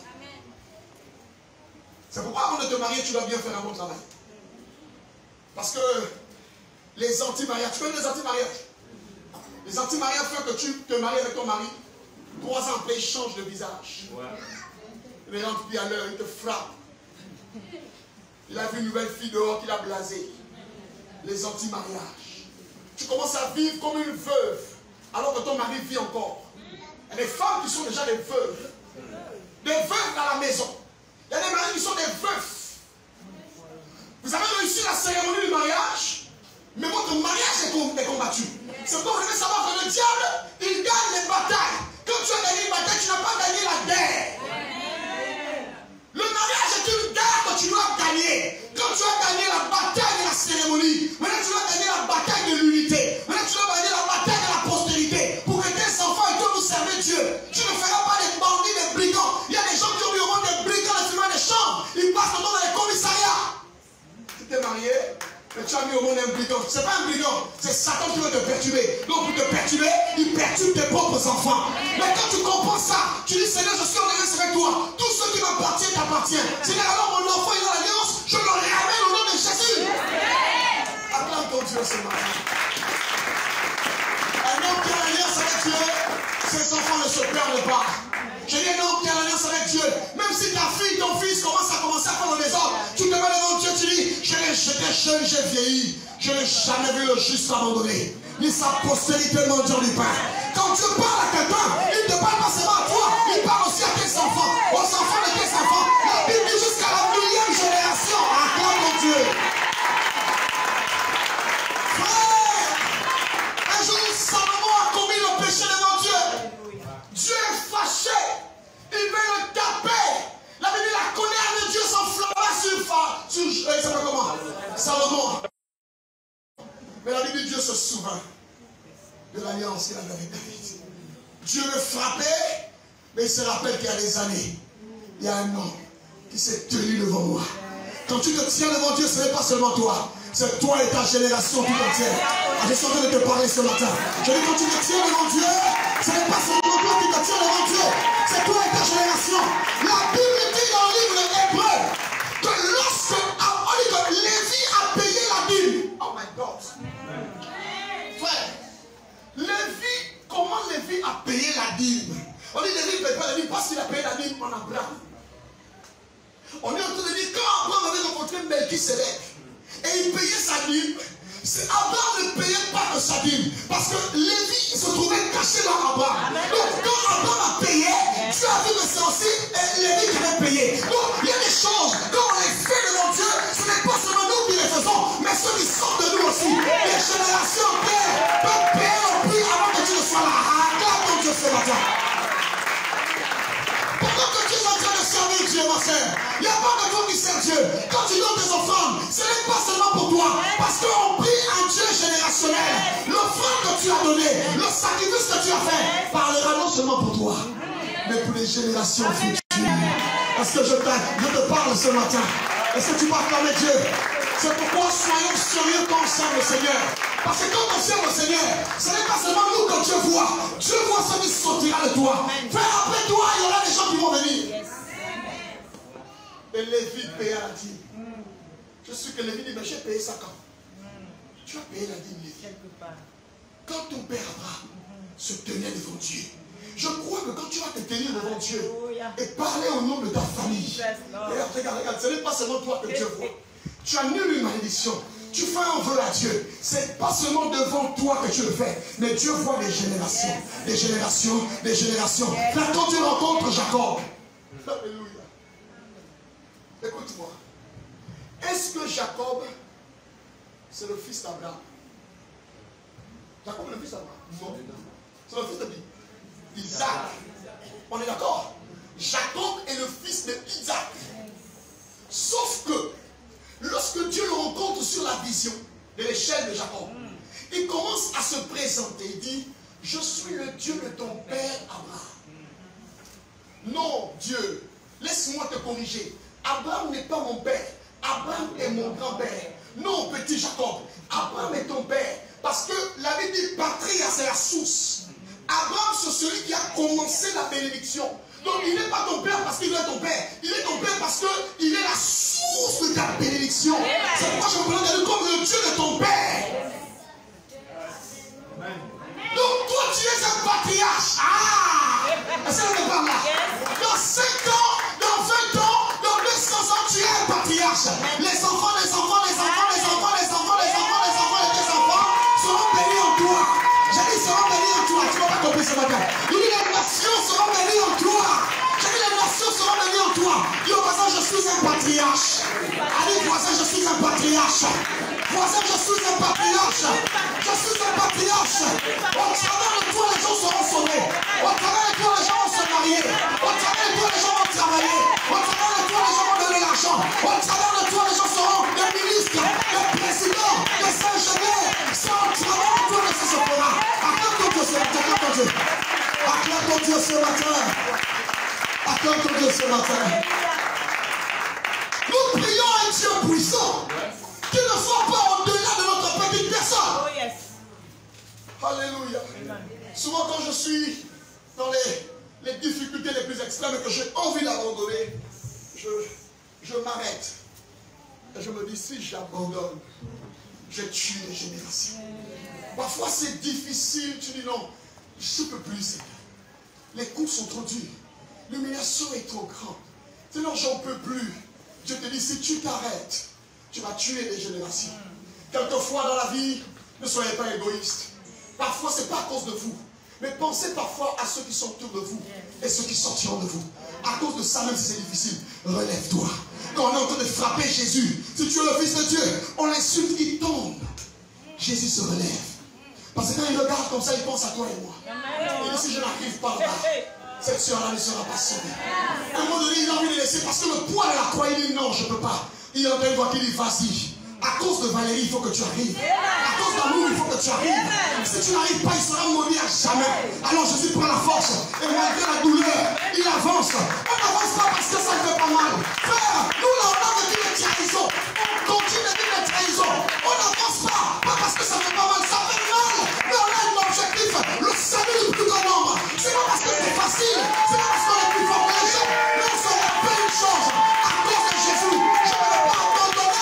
C'est pourquoi avant de te marier, tu dois bien faire un bon travail. Parce que les anti-mariages, tu connais les anti-mariages? Les anti-mariages font que tu te maries avec ton mari, trois ans après, il change de visage. Ouais. Il ne rentre plus à l'heure, il te frappe. Il a vu une nouvelle fille dehors qu'il a blasé. Les anti-mariages. Tu commences à vivre comme une veuve, alors que ton mari vit encore. Il y a des femmes qui sont déjà des veuves. Des veuves dans la maison. Il y a des maris qui sont des veufs. Vous avez réussi la cérémonie du mariage, mais votre mariage est combattu. C'est pourquoi vous devez savoir que le diable, il gagne les batailles. Quand tu as gagné une bataille, tu n'as pas gagné la guerre. Le mariage est une guerre que tu dois gagner. Quand tu as gagné la bataille de la cérémonie, maintenant tu dois gagner la bataille de l'unité. Maintenant tu dois gagner la bataille de la postérité. Pour que tes enfants et toi nous servent Dieu. Tu ne feras pas des bandits, des brigands. Il y a des gens qui ont vu au monde des brigands, des films, des chambres. Ils passent le temps dans les commissariats. Tu t'es marié, mais tu as mis au monde un brigand. Ce n'est pas un brigand, c'est Satan qui veut te perturber. Donc pour te perturber, il perturbe tes propres enfants. Mais quand tu comprends ça, tu dis Seigneur, je suis en alliance avec toi. Tout ce qui m'appartient t'appartient. Seigneur, alors mon enfant est dans l'alliance, je le ramène au nom de Jésus. Acclame ton Dieu ce matin. Un homme qui a l'alliance avec Dieu, ses enfants ne se perdent pas. Je dis un homme qui a l'alliance avec Dieu. Même si ta fille, ton fils commence à commencer à faire le désordre, tu te mets devant Dieu, tu dis, j'étais jeune, j'ai vieilli. Je n'ai jamais vu le juste abandonné, ni sa postérité mendiant du pain. Quand Dieu parle à quelqu'un, il ne te parle pas seulement à toi, il parle aussi à tes enfants, aux enfants de tes enfants. La Bible dit jusqu'à la millième génération. Acclame mon Dieu. Frère, un jour, Salomon a commis le péché devant Dieu. Dieu est fâché. Salomon. Mais la Bible dit Dieu se souvint de l'alliance qu'il avait avec David. Dieu le frappait, mais il se rappelle qu'il y a des années, il y a un homme qui s'est tenu devant moi. Quand tu te tiens devant Dieu, ce n'est pas seulement toi, c'est toi et ta génération tout entière. Je suis en train de te parler ce matin. Je dis quand tu te tiens devant Dieu, ce n'est pas seulement toi qui te tiens devant Dieu, c'est toi et ta génération. La Bible dit dans le livre de Hébreu que lorsque on dit que Lévi a payé la dîme. Oh my God. Frère, Lévi, comment Lévi a payé la dîme? On dit Lévi ne paye pas la dîme parce qu'il a payé la dîme en Abraham. On est en train de dire quand Abraham avait rencontré Melchisédek et il payait sa dîme, Abraham ne payait pas que sa dîme parce que Lévi se trouvait caché dans Abraham. Donc quand Abraham a payé, Dieu a vu que c'est aussi Lévi qui avait payé. Donc il y a des choses, quand on les fait devant Dieu, ce n'est pas seulement nous qui les faisons, mais ceux qui sortent de nous aussi. Les générations peuvent payer au prix avant que tu ne sois là. Acclame ton Dieu ce matin. Pendant que tu es en train de servir Dieu, ma soeur, il n'y a pas de toi qui sert Dieu. Quand tu donnes tes offrandes, ce n'est pas seulement pour toi. Parce qu'on prie un Dieu générationnel. L'offrande que tu as donnée, le sacrifice que tu as fait, parlera non seulement pour toi, mais pour les générations futures. Parce que je te, je te parle ce matin. Est-ce que tu vas acclamer Dieu? C'est pourquoi soyons sérieux quand on sert le Seigneur. Parce que quand on sert le Seigneur, ce n'est pas seulement nous que Dieu voit. Dieu voit ce qui sortira de toi. Frère, après toi, il y aura des gens qui vont venir. Et Lévi paya la dîme. Je suis que Lévi dit, mais j'ai payé ça quand? Tu as payé la dîme, Lévi. Quand ton père Abraham se tenait devant Dieu, je crois que quand tu vas te tenir devant Dieu et parler au nom de ta famille, regarde, regarde, regarde, ce n'est pas seulement toi que Dieu voit. Tu annules une malédiction. Tu fais un vœu à Dieu. C'est pas seulement devant toi que tu le fais, mais Dieu voit des générations, des générations, des générations. Là, quand tu rencontres Jacob, alléluia. Écoute-moi. Est-ce que Jacob, c'est le fils d'Abraham? Jacob est le fils d'Abraham? Non. C'est le fils de qui? Isaac. On est d'accord? Jacob est le fils d'Isaac. Sauf que, lorsque Dieu le rencontre sur la vision de l'échelle de Jacob, il commence à se présenter. Il dit, je suis le Dieu de ton père Abraham. Non, Dieu, laisse-moi te corriger. Abraham n'est pas mon père. Abraham est mon grand-père. Non, petit Jacob, Abraham est ton père. Parce que la Bible dit, patria, c'est la source. Abraham, c'est celui qui a commencé la bénédiction. Donc il n'est pas ton père parce qu'il est ton père. Il est ton père parce qu'il est la source de ta bénédiction. C'est pourquoi je me prends de comme le Dieu de ton père. Donc toi tu es un patriarche. Ah! Est-ce que je parle là? Dans cinq ans, dans vingt ans, dans deux cents ans, tu es un patriarche. Les enfants, les enfants, les enfants, les enfants, les enfants, les enfants, les enfants, les deux enfants seront bénis en toi. J'ai dit seront bénis en toi. Tu ne vas pas compris ce matin. Il dit les nations seront bénies en toi. J'ai dit les nations seront bénies en toi. Dis au voisin, je suis un patriarche. Allez voisin, je suis un patriarche. Voisin, je suis un patriarche. Je suis un patriarche. Au travers de toi, les gens seront sauvés. Au travers de toi, les gens vont se marier. Au travers de toi, les gens vont travailler. Au travers de toi, les gens vont donner l'argent. Au travers de toi, les gens seront des ministres, des présidents, des ingénieurs. C'est au travers de toi que ça se fera. Acclame ton Dieu ce matin. Acclame ton Dieu. Acclame ton Dieu ce matin. Acclame ton Dieu ce matin. Nous prions un Dieu puissant qui ne soit pas au-delà de notre petite personne. Oh yes. Alléluia. Souvent quand je suis dans les, les difficultés les plus extrêmes et que j'ai envie d'abandonner, je, je m'arrête. Et je me dis, si j'abandonne, je tue les générations. Parfois c'est difficile, tu dis non, je ne peux plus. Les coups sont trop durs. L'humiliation est trop grande. Sinon j'en peux plus. Je te dis, si tu t'arrêtes, tu vas tuer les générations. Quelquefois dans la vie, ne soyez pas égoïste. Parfois, ce n'est pas à cause de vous. Mais pensez parfois à ceux qui sont autour de vous et ceux qui sortiront de vous. À cause de ça, même si c'est difficile, relève-toi. Quand on est en train de frapper Jésus, si tu es le Fils de Dieu, on l'insulte, il tombe. Jésus se relève. Parce que quand il regarde comme ça, il pense à toi et moi. Il dit, si je n'arrive pas là, cette soeur-là ne sera pas sauvée. À un moment donné, il a envie de laisser parce que le poids de la croix, il dit non, je ne peux pas. Il entend une voix qui dit, vas-y. À cause de Valérie, il faut que tu arrives. À cause d'amour, il faut que tu arrives. Si tu n'arrives pas, il sera maudit à jamais. Alors Jésus prend la force. Et malgré la douleur, il avance. On n'avance pas parce que ça ne fait pas mal. Frère, nous là, on a vécu les trahisons. On continue de vivre les trahisons. On n'avance pas. Pas parce que ça fait pas mal. Ça fait mal. Mais on a un objectif. Le salut du plus grand nombre. C'est pas parce que c'est facile. C'est pas parce qu'on est plus fort que les gens. Mais on se rappelle une chose. À cause de Jésus, je ne vais pas abandonner.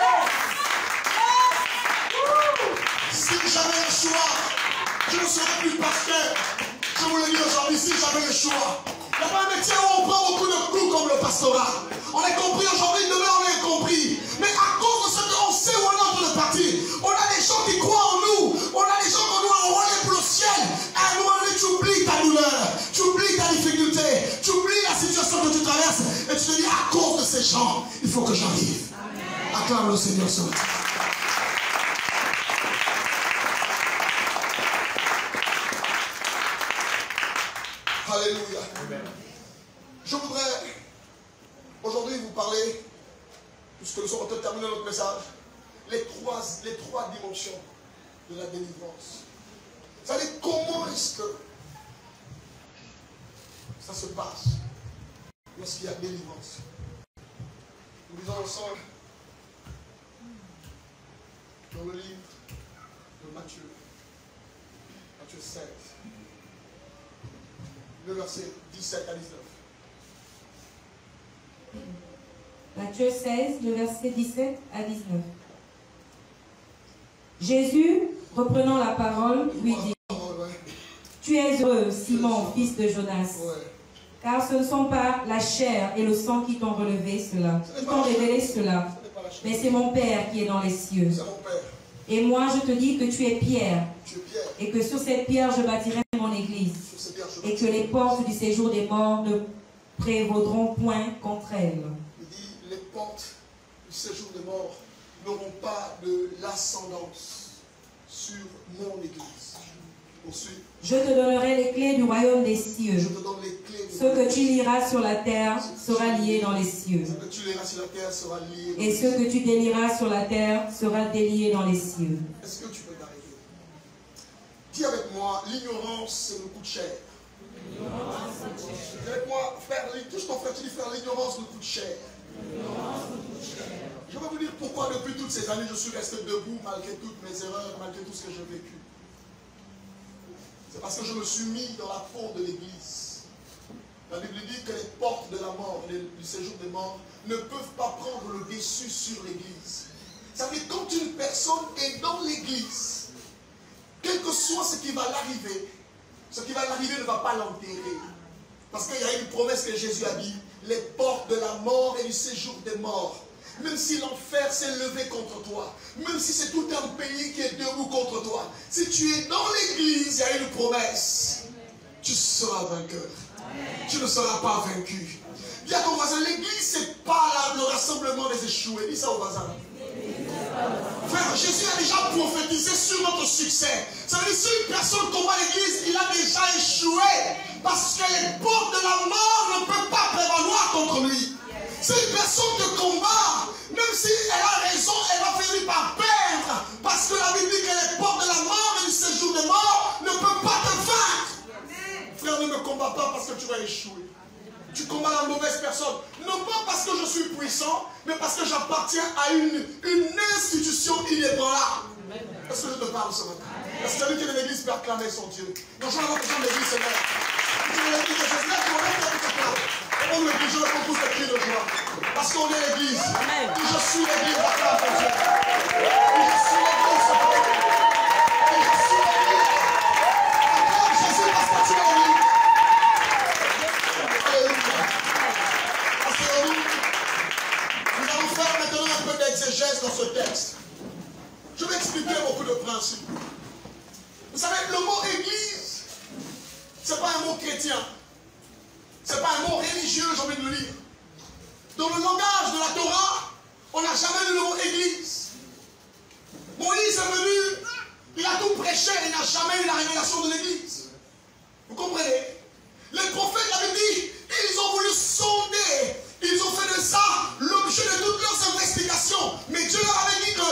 Si j'avais le choix, je ne serais plus pasteur. Je vous le dis aujourd'hui, si j'avais le choix. Il n'y a pas un métier où on prend beaucoup de coups comme le pastorat. On est compris aujourd'hui, demain on est compris. Mais à cause de ce qu'on sait où on est en train de partir, on a des gens qui croient en nous. On a des gens qu'on doit envoyer pour le ciel. À un moment donné, tu oublies ta douleur. Tu oublies ta difficulté. Tu oublies la situation que tu traverses. Et tu te dis, à cause de ces gens, il faut que j'arrive. Acclame le Seigneur ce matin. Alléluia. Amen. Je voudrais aujourd'hui vous parler, puisque nous sommes en train de terminer notre message, les trois, les trois dimensions de la délivrance. Vous savez, comment est-ce que ça se passe lorsqu'il y a délivrance? Nous lisons ensemble dans le livre de Matthieu, Matthieu seize. Le verset dix-sept à dix-neuf. Matthieu seize, le verset dix-sept à dix-neuf. Jésus, reprenant la parole, lui dit: Tu es heureux, Simon, fils de Jonas, car ce ne sont pas la chair et le sang qui t'ont relevé cela, qui t'ont révélé cela, mais c'est mon Père qui est dans les cieux. Et moi, je te dis que tu es Pierre, et que sur cette pierre, je bâtirai mon église, et que les portes du séjour des morts ne prévaudront point contre elle. Il dit, les portes du séjour des morts n'auront pas de l'ascendance sur mon église. Ensuite, je te donnerai les clés du royaume des cieux. Je te donne les clés ce que tu liras sur la terre sera lié dans les cieux. Ce que tu liras sur la terre sera lié. Et ce que tu délieras sur la terre sera délié dans les cieux. Est-ce que tu peux t'arrêter? Dis avec moi, l'ignorance me coûte cher. Dis avec moi, frère, touche ton frère, tu dis frère, l'ignorance me coûte cher. Je vais vous dire pourquoi depuis toutes ces années je suis resté debout malgré toutes mes erreurs, malgré tout ce que j'ai vécu. C'est parce que je me suis mis dans la peau de l'Église. La Bible dit que les portes de la mort, du séjour des morts, ne peuvent pas prendre le dessus sur l'Église. Ça veut dire que quand une personne est dans l'Église, quel que soit ce qui va l'arriver, ce qui va l'arriver ne va pas l'enterrer. Parce qu'il y a une promesse que Jésus a dit, les portes de la mort et du séjour des morts. Même si l'enfer s'est levé contre toi, même si c'est tout un pays qui est debout contre toi, si tu es dans l'église, il y a une promesse. Tu seras vainqueur. Tu ne seras pas vaincu. Dis à ton voisin, l'église, ce n'est pas le rassemblement des échoués. Dis ça au voisin. Frère, Jésus a déjà prophétisé sur notre succès. Ça veut dire, si une personne combat l'église, il a déjà échoué. Parce que les portes de la mort ne peuvent pas prévaloir contre lui. Si une personne te combat, même si elle a raison, elle va finir par perdre. Parce que la Bible dit que les portes de la mort et du séjour des morts ne peuvent pas te vaincre. Frère, ne me combat pas parce que tu vas échouer. Tu combats la mauvaise personne. Non pas parce que je suis puissant, mais parce que j'appartiens à une, une institution inébranlable. Est-ce que je te parle ce matin? Est-ce que celui qui est de l'église peut acclamer son Dieu? Non, je n'ai pas de l'église, Seigneur. Tu veux l'église de Jésus, tu vas on le dit, je le compose des cris de joie. Parce qu'on est l'église. Et je suis l'église, acclame ton Dieu. Et je suis l'église, ce matin. Et je suis l'église. Acclame Jésus parce que tu es l'église. Alléluia. Asseyons-nous. Nous allons faire maintenant un peu d'exégèse dans ce texte. Je vais expliquer beaucoup de principes. Vous savez, le mot église, ce n'est pas un mot chrétien. Ce n'est pas un mot religieux, j'ai envie de le lire. Dans le langage de la Torah, on n'a jamais lu le mot église. Moïse est venu, il a tout prêché, il n'a jamais eu la révélation de l'église. Vous comprenez? Les prophètes avaient dit, ils ont voulu sonder, ils ont fait de ça l'objet de toutes leurs investigations. Mais Dieu leur avait dit que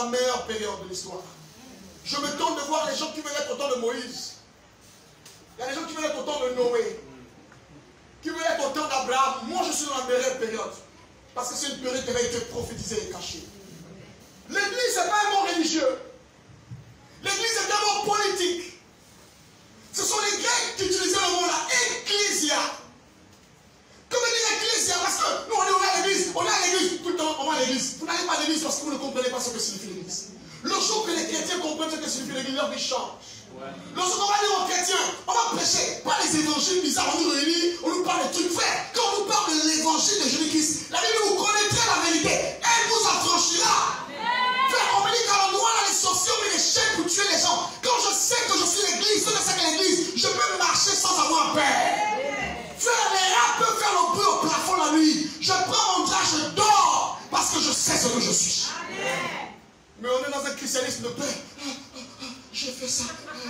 la meilleure période de l'histoire. Je me tente de voir les gens qui veulent être au temps de Moïse. Il y a des gens qui veulent être au temps de Noé. Qui veulent être au temps d'Abraham. Moi, je suis dans la meilleure période. Parce que c'est une période qui avait été prophétisée et cachée. L'église, ce n'est pas un mot religieux. L'église est un mot politique. Ce sont les Grecs qui utilisaient le mot là, ecclésia. Comment dire ecclésia? Parce que nous, on est à l'église. On est à l'église tout le temps, on va à l'église. Vous n'allez pas à l'église parce que vous ne comprenez pas ce que signifie l'église. Le jour que les chrétiens comprennent ce que signifie l'église, leur vie change. Le jour qu'on va dire aux chrétiens, on va prêcher, pas les évangiles bizarres, on nous réunit, on nous parle de trucs frères. Quand on nous parle de l'évangile de Jésus-Christ, la Bible, vous connaîtrez la vérité, elle vous affranchira. Frère, on me dit qu'à l'endroit là, les sorciers ont mis les chaînes pour tuer les gens. Quand je sais que je suis l'église, ceux qui sais que l'église, je peux marcher sans avoir peur. Frère, les rats peuvent faire le bruit au plafond la nuit. Je prends mon drap, je dors, parce que je sais ce que je suis. Mais on est dans un christianisme de paix. J'ai fait ça.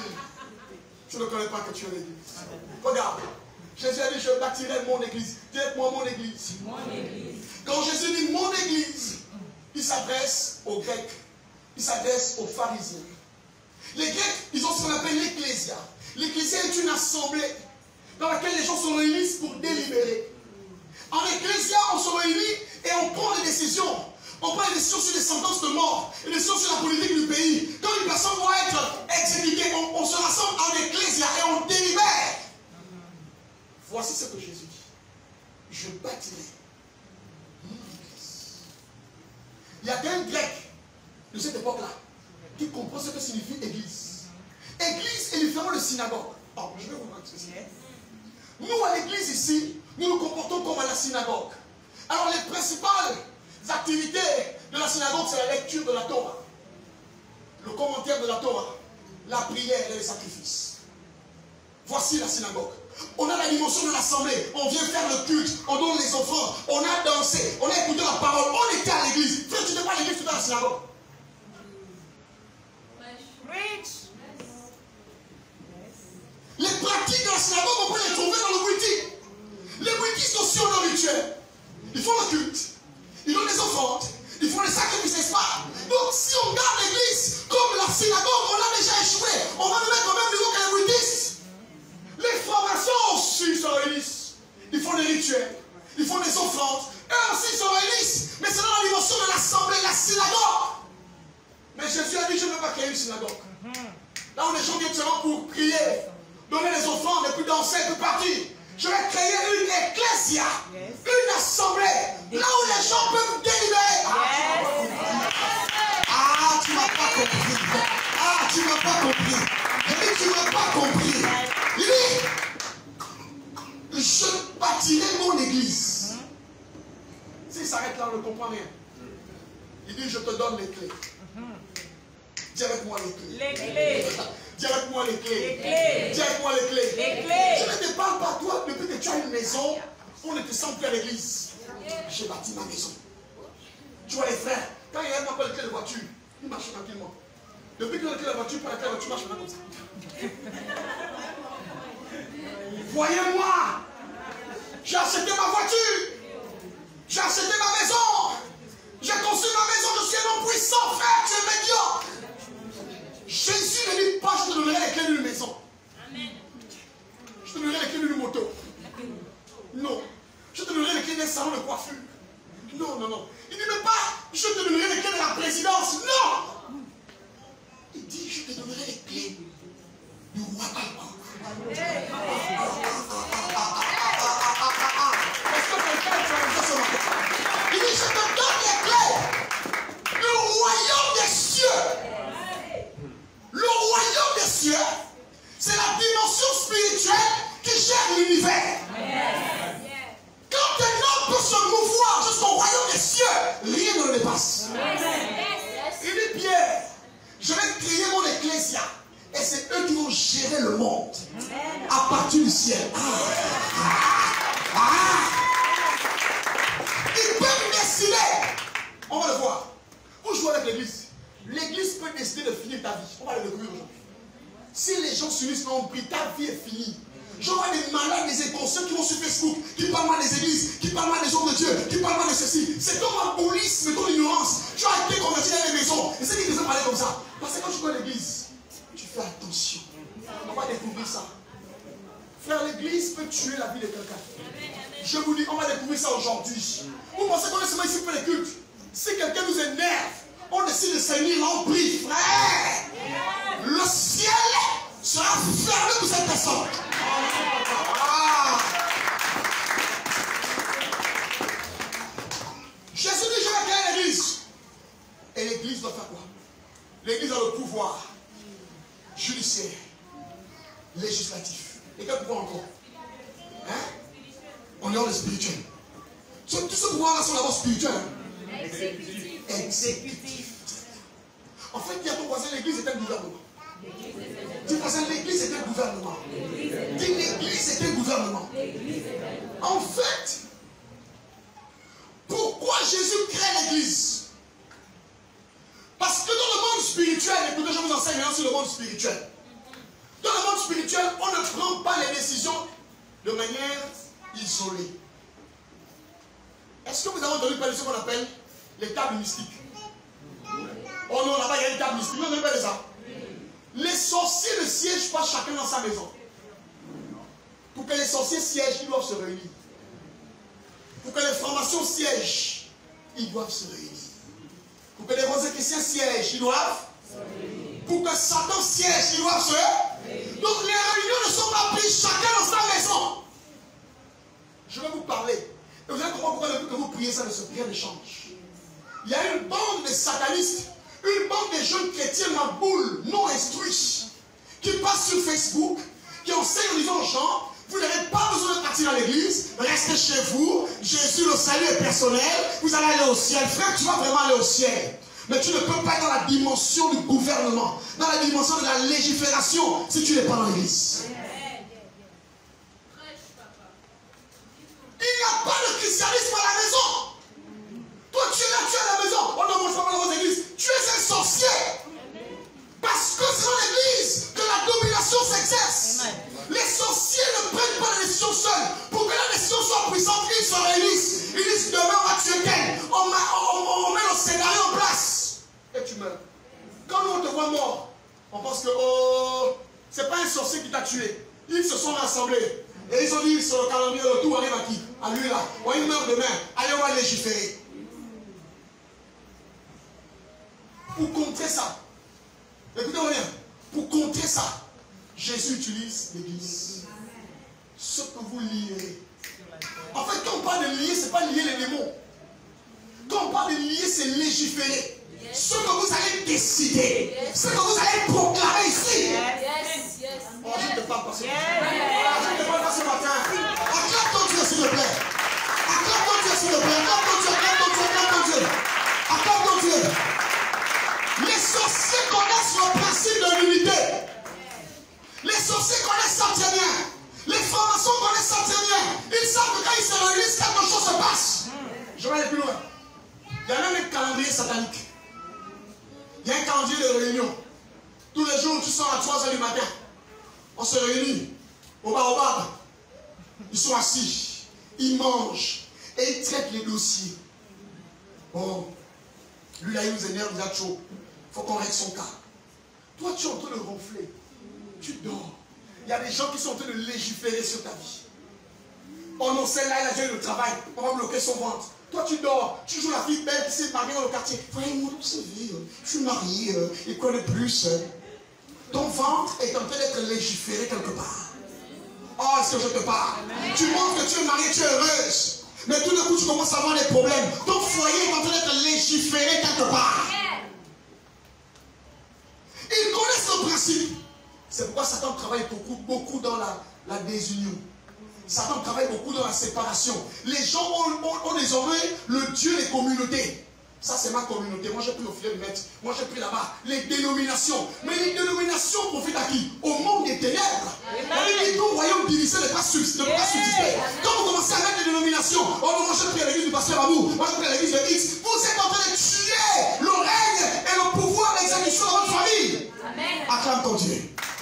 Tu ne connais pas que tu es l'église. Regarde. Jésus a dit, je bâtirai mon église. Dites-moi mon église. Mon église. Quand Jésus dit mon église, il s'adresse aux Grecs. Il s'adresse aux pharisiens. Les Grecs, ils ont ce qu'on appelle l'ecclésia. L'ecclésia est une assemblée dans laquelle les gens se réunissent pour délibérer. En ecclésia, on se réunit et on prend des décisions. On prend des décisions sur les sentences de mort, des décisions sur la politique du pays. Quand une personne doit être exécutée, on, on se rassemble en ecclésia et on délibère. Voici ce que Jésus dit. Je bâtirai mon église. Il y a qu'un grec de cette époque-là qui comprend ce que signifie église. Église est différent de synagogue. Oh, je vais vous montrer ce que c'est. Nous, à l'église ici, nous nous comportons comme à la synagogue. Alors, les principales activités de la synagogue, c'est la lecture de la Torah, le commentaire de la Torah, la prière et les sacrifices. Voici la synagogue. On a la dimension de l'assemblée, on vient faire le culte, on donne les offrandes, on a dansé, on a écouté la parole, on était à l'église. Frère, tu n'es pas à l'église, tu es à la synagogue. Les pratiques de la synagogue, on peut les trouver dans le wiki. Les wikis sont sur le rituel. Ils font le culte, ils donnent les offrandes, ils font les sacrifices, n'est-ce pas? Donc si on garde l'église comme la synagogue, on a déjà échoué. On va nous mettre au même niveau que les bouddhistes. Les formations aussi se réunissent. Ils font des rituels, ils font des offrandes. Eux aussi se réunissent. Mais c'est dans la dimension de l'assemblée, la synagogue. Mais Jésus a dit, je ne veux pas créer une synagogue. Là où les gens viennent seulement pour prier, donner les offrandes et puis danser et puis partir. Je vais créer une ecclésia, yes. Une assemblée, yes. Là où les gens peuvent délibérer. Yes. Ah, tu m'as pas compris. Ah, tu m'as pas compris. Il dit, tu m'as pas compris. Il dit, je bâtirai mon église. S'il s'arrête là, on ne comprend rien. Il dit, je te donne les clés. Dis avec moi les clés. Les clés. Dis avec moi les clés. Les clés. Dis avec moi les clés. Les clés. Je ne te parle pas, toi, depuis que tu as une maison, on ne te sent plus à l'église. J'ai bâti ma maison. Tu vois les frères, quand il y a un appel de clé de voiture, il marche tranquillement. Depuis qu'il a la clé de voiture, pour la clé de voiture, marche comme ça. Voyez-moi, j'ai acheté ma voiture. J'ai acheté ma maison. J'ai construit ma maison, je suis un homme puissant, frère, tu es médiocre. Jésus ne dit pas, je te donnerai les clés d'une maison. Amen. Je te donnerai les clés d'une moto. Non. Je te donnerai les clés d'un salon de coiffure. Non, non, non. Il ne dit même pas, je te donnerai les clés de la présidence. Non. Il dit, je te donnerai les clés du roi Alban. Est-ce que quelqu'un fait ce matin? Il dit, je te donne les clés du royaume des cieux. Le royaume des cieux, c'est la dimension spirituelle qui gère l'univers. Yes. Quand un homme peut se mouvoir jusqu'au royaume des cieux, rien ne le dépasse. Yes. Il dit, Pierre, je vais créer mon ecclésia et c'est eux qui vont gérer le monde à partir du ciel. Ah. Ah. Ah. Ils peuvent décider. On va le voir. Vous jouez avec l'église. L'église peut décider de finir ta vie. On va le découvrir aujourd'hui. Si les gens s'unissent dans un prix, ta vie est finie. Je vois des malades, des inconscients qui vont sur Facebook, qui parlent mal des églises, qui parlent mal des hommes de Dieu, qui parlent mal de ceci. C'est comme un police, mais ton ignorance. Tu as été converti dans les maisons. Et ceux qui te découvrir ça. Frère, l'église peut tuer la vie de quelqu'un. Je vous dis, on va découvrir ça aujourd'hui. Vous pensez qu'on est seulement ici pour les cultes? Si quelqu'un nous énerve, on décide de saigner, là on prie. Frère, le ciel sera fermé pour cette personne. Ah. Jésus dit, je vais créer l'église. Et l'église doit faire quoi? L'église a le pouvoir judiciaire, législatif. Et quel pouvoir encore? Hein? On est dans le spirituel. Tous ce pouvoir-là sont d'abord spirituels. Exécutif. Exécutif. En fait, dis à ton voisin, l'église est un gouvernement. Dis voisin, l'église est un gouvernement. Dis l'église est un gouvernement. En fait, pourquoi Jésus crée l'église? Parce que dans le monde spirituel, écoutez, je vous enseigne maintenant sur le monde spirituel. Dans le monde spirituel, on ne prend pas les décisions de manière isolée. Est-ce que vous avez entendu parler de ce qu'on appelle les tables mystiques? Oh non, là-bas il y a une table mystique. Vous n'avez pas de ça? Les sorciers ne siègent pas chacun dans sa maison. Pour que les sorciers siègent, ils doivent se réunir. Pour que les formations siègent, ils doivent se réunir. Pour que les rosicruciens siègent, ils doivent se réunir. Pour que Satan siège, ils doivent se réunir. Donc les réunions ne sont pas prises chacun dans sa maison. Je vais vous parler. Et vous allez comprendre pourquoi depuis que vous priez, ça ne se rien ne change. Il y a une bande de satanistes, une bande de jeunes chrétiens ma boule, non instruits, qui passent sur Facebook, qui enseignent en disant aux gens, vous n'avez pas besoin de partir dans l'église, restez chez vous, Jésus, le salut est personnel, vous allez aller au ciel. Frère, tu vas vraiment aller au ciel. Mais tu ne peux pas être dans la dimension du gouvernement, dans la dimension de la légifération, si tu n'es pas dans l'église. Il n'y a pas de christianisme à la maison. Toi, tu es là, tu es à la maison. On ne mange pas dans vos églises. Tu es un sorcier. Parce que c'est dans l'église que la domination s'exerce. Les sorciers ne prennent pas la décision seuls. Pour que la décision soit puissante, ils se réunissent. Ils disent demain on va tuer tel. On, on, on, on met le scénario en place. Et tu meurs. Quand nous on te voit mort, on pense que oh, c'est pas un sorcier qui t'a tué. Ils se sont rassemblés. Et ils ont dit sur le calendrier, le tout arrive à qui? À lui là. Oh, il meurt demain. Allez, on va légiférer. Pour contrer ça, écoutez-moi bien, pour contrer ça, Jésus utilise l'église. Ce que vous lierez. En fait, quand on parle de lier, ce n'est pas lier les démons. Quand on parle de lier, c'est légiférer. Ce que vous allez décider, ce que vous allez proclamer ici. Oh, je ne te parle pas ce matin. Je ne te parle pas ce matin. Acclame ton Dieu, s'il te plaît. Acclame ton Dieu, s'il te plaît. Acclame ton Dieu, acclame ton Dieu, acclame ton Dieu. Acclame ton Dieu. Les sorciers connaissent le principe de l'unité. Les sorciers connaissent ça très bien. Les francs-maçons connaissent ça très bien. Ils savent que quand ils se réunissent, quelque chose se passe. Je vais aller plus loin. Il y a même un calendrier satanique. Il y a un calendrier de réunion. Tous les jours, tu sors à trois heures du matin. On se réunit au bar au bar. Ils sont assis. Ils mangent. Et ils traitent les dossiers. Bon. Lui, là, il nous énerve, il a chaud. Il faut qu'on règle son cas. Toi, tu es en train de ronfler. Tu dors. Il y a des gens qui sont en train de légiférer sur ta vie. Oh non, celle-là, elle a déjà eu le travail. On va bloquer son ventre. Toi, tu dors. Tu joues la fille belle qui s'est mariée dans le quartier. Voyez, moi, vous savez, je suis marié. Euh, il connaît plus. Euh. Ton ventre est en train d'être légiféré quelque part. Oh, est-ce que je te parle? Amen. Tu montres que tu es mariée, tu es heureuse. Mais tout d'un coup, tu commences à avoir des problèmes. Ton foyer est en train d'être légiféré quelque part. Ils connaissent le principe. C'est pourquoi Satan travaille beaucoup, beaucoup dans la, la désunion. Satan travaille beaucoup dans la séparation. Les gens ont, ont, ont désormais le Dieu des communautés. Ça, c'est ma communauté. Moi, j'ai pris au filet de maître. Moi, j'ai pris là-bas les dénominations. Mais les dénominations profitent à qui? Au monde des ténèbres. On dit ton royaume divisé ne peut pas subsister. Quand vous commencez à mettre des dénominations, oh non, moi, j'ai pris à l'église du pasteur Amour. Moi, j'ai pris à l'église de X. Vous êtes en train de tuer le règne et le pouvoir d'exécution dans votre famille. Amen. Acclame ton Dieu.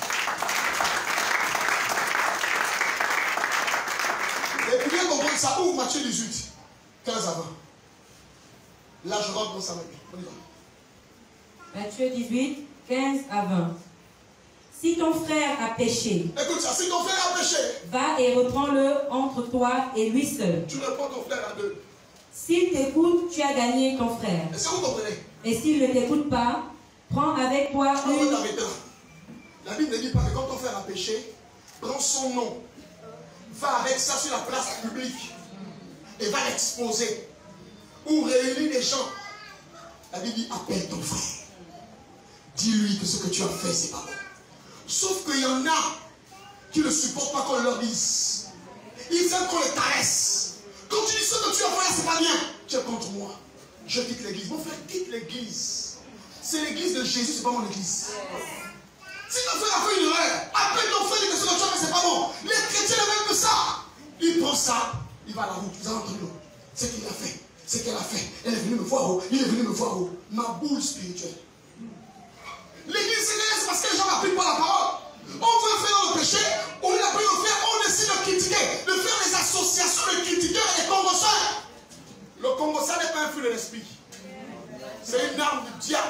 Et puis bien comprendre ça, ouvre Matthieu dix-huit, quinze à vingt. Là, je rentre dans sa main. On y va. Matthieu dix-huit, quinze à vingt. Si ton frère a péché, écoute ça, si ton frère a péché, va et reprends-le entre toi et lui seul. tu reprends ton frère à deux. S'il t'écoute, tu as gagné ton frère. Est-ce que vous comprenez? Et s'il ne t'écoute pas, prends avec toi Tu vas une... t'arrêter là. La Bible ne dit pas que quand ton frère a péché, prends son nom, va avec ça sur la place publique et va l'exposer. Ou réunir les gens. La Bible dit, appelle ton frère. Dis-lui que ce que tu as fait, c'est pas bon. Sauf qu'il y en a qui ne supportent pas qu'on leur dise. Ils aiment qu'on les caresse. Quand tu dis ce que tu as fait, c'est pas bien. Tu es contre moi. Je quitte l'église. Mon frère, quitte l'église. C'est l'église de Jésus, c'est pas mon église. Si ton frère a fait une erreur, appelle ton frère et dis que ce que tu as fait, c'est pas bon. Les chrétiens ne veulent que ça. Il prend ça, il va à la route. Vous avez entendu ce qu'il a fait. Ce qu'elle a fait. Elle est venue me voir. Oh. Il est venu me voir. Oh. Ma boule spirituelle. L'église c'est parce que les gens n'appliquent pas la parole. On veut faire le péché, on lieu d'appeler le faire, on décide de critiquer, de faire des associations de critiqueurs et de congosseurs. Le congosseur n'est pas un fruit de l'esprit. C'est une arme du diable.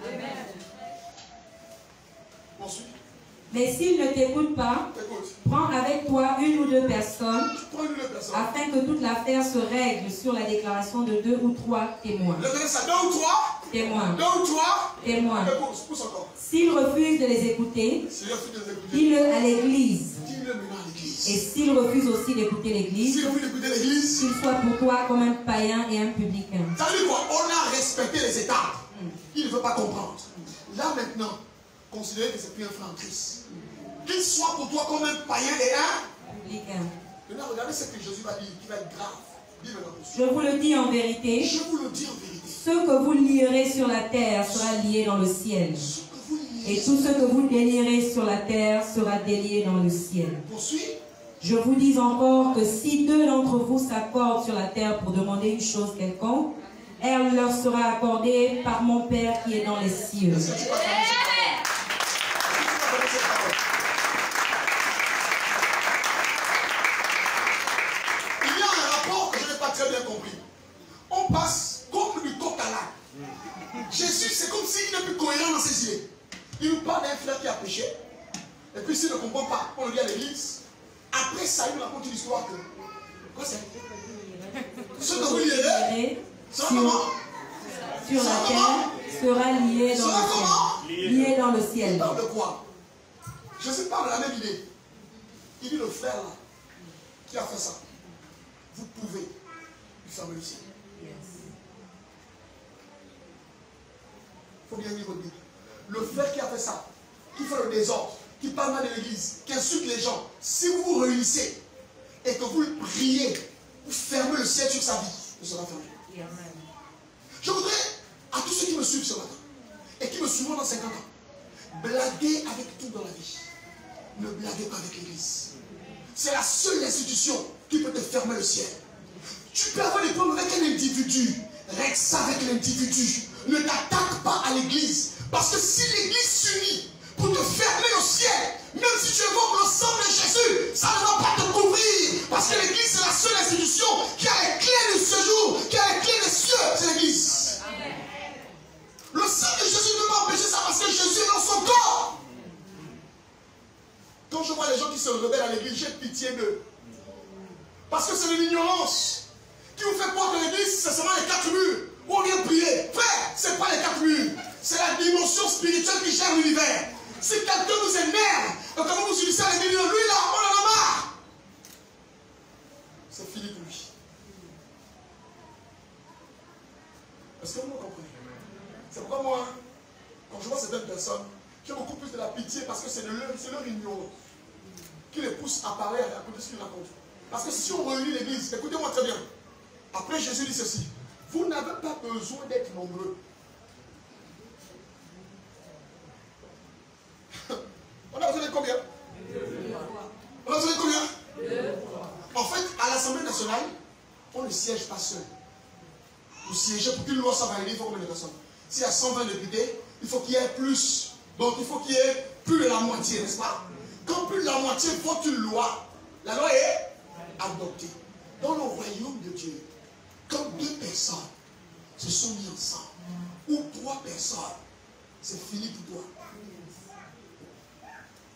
Ensuite. Mais s'il ne t'écoute pas, Écoute. prends avec toi une ou deux personnes, Prends une ou deux personnes. afin que toute l'affaire se règle sur la déclaration de deux ou trois témoins. Le donner ça, deux ou trois. Témoins. Deux ou trois. Témoins. Écoute, pousse encore. S'il refuse de les écouter, S'il refuse de les écouter, dis-le à l'église. dis-le maintenant à l'église. Et s'il refuse aussi d'écouter l'église, S'il refuse d'écouter l'église, qu'il soit pour toi comme un païen et un publicain. ça veut dire quoi? On a respecté les étapes. Il ne veut pas comprendre. Là maintenant, considérez que c'est plus un frère en Christ. Qu'il soit pour toi comme un païen et un Publicain. Maintenant, regardez ce que Jésus va dire, qui va être grave. Dis maintenant. Je vous le dis en vérité, Je vous le dis en vérité. ce que vous lierez sur la terre sera lié dans le ciel. Ce que vous liez, Et tout ce que vous délierez sur la terre sera délié dans le ciel. poursuit. Je vous dis encore que si deux d'entre vous s'accordent sur la terre pour demander une chose quelconque, elle leur sera accordée par mon Père qui est dans les cieux. Est-ce que tu vas connaître cette parole? Est-ce que tu vas connaître cette parole? Il y a un rapport que je n'ai pas très bien compris. On passe comme du coq à l'âne. Jésus, c'est comme s'il n'est plus cohérent dans ses idées. Il nous parle d'un frère qui a péché. Et puis s'il ne comprend pas, on le dit à l'église. Après ça, il nous raconte une histoire que... Quoi c'est? Ce que vous lirez sera comment? Sur la terre sera lié dans Sera le comment? ciel. Lié dans le Il ciel. parle de quoi? Jésus parle de la même idée. Il dit le frère là, qui a fait ça, vous pouvez lui fermer le ciel. Il faut bien lire votre Bible. Le frère qui a fait ça, qui fait le désordre, qui parle mal de l'église, qui insulte les gens, si vous vous réunissez et que vous le priez, vous fermez le ciel sur sa vie, il sera fermé. Je voudrais, à tous ceux qui me suivent ce matin, et qui me suivront dans cinquante ans, blaguer avec tout dans la vie. Ne blaguez pas avec l'église. C'est la seule institution qui peut te fermer le ciel. Tu peux avoir des problèmes avec un individu. Règle ça avec l'individu. Ne t'attaque pas à l'église. Parce que si l'église s'unit pour te fermer le ciel, même si tu évoques le sang de Jésus, ça ne va pas te couvrir. Parce que l'église, c'est la seule institution qui a les clés du séjour, qui a les clés des cieux. C'est l'église. Le sang de Jésus ne peut pas empêcher ça parce que Jésus est dans son corps. Quand je vois les gens qui se rebellent à l'église, j'ai pitié d'eux. Parce que c'est de l'ignorance qui vous fait croire que l'église, c'est seulement les quatre murs où on vient prier. Frère, ce n'est pas les quatre murs. C'est la dimension spirituelle qui gère l'univers. Si quelqu'un vous énerve, et comment vous unissez à l'église, lui là, on en a marre. C'est fini pour lui. Est-ce que vous me comprenez? C'est pourquoi moi, quand je vois certaines personnes, j'ai beaucoup plus de la pitié parce que c'est leur, leur ignorance qui les pousse à parler à côté de ce qu'ils racontent. Parce que si on réunit l'église, écoutez-moi très bien. Après Jésus dit ceci, vous n'avez pas besoin d'être nombreux. On a besoin de combien? On a besoin de combien? En fait, à l'Assemblée nationale, on ne siège pas seul. Pour siéger, pour qu'une loi soit validée, il faut combien de personnes? S'il y a cent vingt députés, il faut qu'il y ait plus. Donc il faut qu'il y ait plus de la moitié, n'est-ce pas? Quand plus de la moitié vote une loi, la loi est adoptée. Dans le royaume de Dieu, quand deux personnes se sont mis ensemble, ou trois personnes, c'est fini pour toi.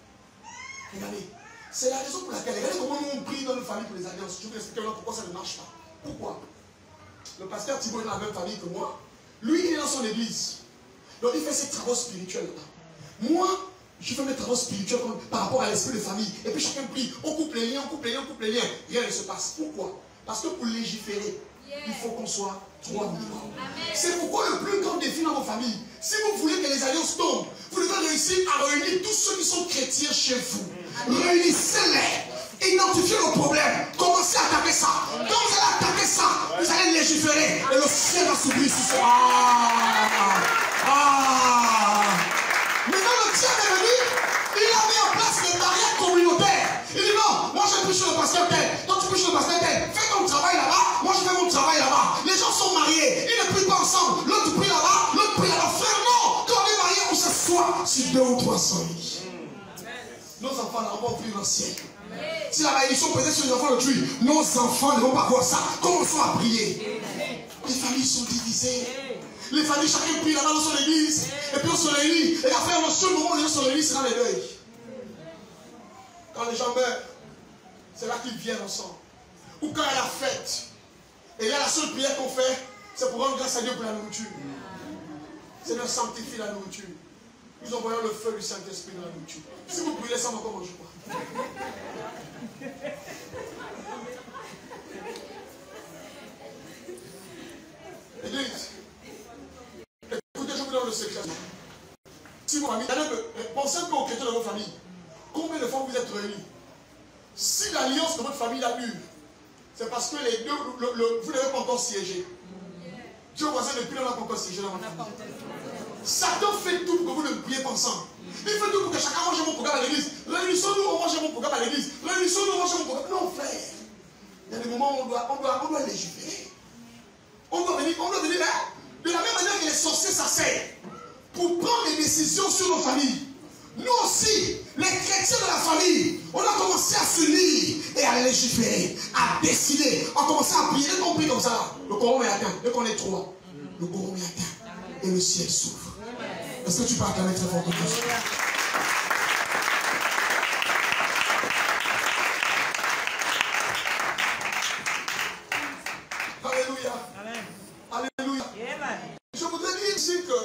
Regardez, c'est la raison pour laquelle, regardez comment nous on prie dans nos familles pour les alliances. Je vais vous expliquer pourquoi ça ne marche pas. Pourquoi? Le pasteur Thibault est dans la même famille que moi. Lui, il est dans son église. Donc il fait ses travaux spirituels là-bas. Moi, je fais mes travaux spirituels par rapport à l'esprit de famille. Et puis chacun prie. On coupe les liens, on coupe les liens, on coupe les liens. Rien ne se passe. Pourquoi? Parce que pour légiférer, il faut qu'on soit trois minimum. C'est pourquoi le plus grand défi dans vos familles, si vous voulez que les alliances tombent, vous devez réussir à réunir tous ceux qui sont chrétiens chez vous. Réunissez-les. Identifiez le problème. Commencez à attaquer ça. Quand vous allez attaquer ça, vous allez légiférer. Et le ciel va s'ouvrir ce soir. Ah, ah. Maintenant, le diable est venu. Il a mis en place des barrières communautaires. Il dit non, moi je prie chez le pasteur tel. Toi tu pries chez le pasteur tel. Fais ton travail là-bas. Moi je fais mon travail là-bas. Les gens sont mariés. Ils ne prient pas ensemble. L'autre prie là-bas. L'autre prie là-bas. Frère, non. Quand on est marié, on s'assoit sur deux ou trois cents lits. Nos enfants là, on va offrir le ciel. Si la malédiction pesait sur les enfants de Dieu, nos enfants ne vont pas voir ça. Commençons à prier. Les familles sont divisées. Les familles, chacun prie là-bas dans son église. Et puis on se réunit. Et après, le seul moment où les gens se réunissent, c'est dans les deuils. Quand les gens meurent, c'est là qu'ils viennent ensemble. Ou quand il y a la fête. Et là, la seule prière qu'on fait, c'est pour rendre grâce à Dieu pour la nourriture. C'est de sanctifier la nourriture. Nous envoyons le feu du Saint-Esprit dans la nourriture. Si vous brûlez ça, on va pas manger quoi. Église, écoutez, je vous donne le secret. Si vos familles, pensez un peu aux chrétiens de vos familles. Combien de fois vous êtes réunis? Si l'alliance de votre famille a dure, c'est parce que les deux, le, le, vous n'avez pas encore siégé. Dieu voisin depuis là, on n'a pas encore siégé dans votre famille. Satan fait tout pour que vous ne priez pas ensemble. Il fait tout pour que chacun mange mon programme à l'église. Réunissons-nous, on mange mon programme à l'église. Réunissons-nous, on mange mon programme. Non, frère. Il y a des moments où on doit, on doit, on doit légiférer. On doit venir, on doit venir là. De la même manière que les sorciers s'asseyent pour prendre des décisions sur nos familles. Nous aussi, les chrétiens de la famille, on a commencé à s'unir et à légiférer, à décider. On a commencé à prier. Dès qu'on prie comme ça, le coron est atteint. Dès qu'on est trois, le coron est atteint. Et le ciel s'ouvre. Est-ce que tu peux acclamer très fort comme ça? Alléluia. Amen. Alléluia. Amen. Je voudrais dire ici que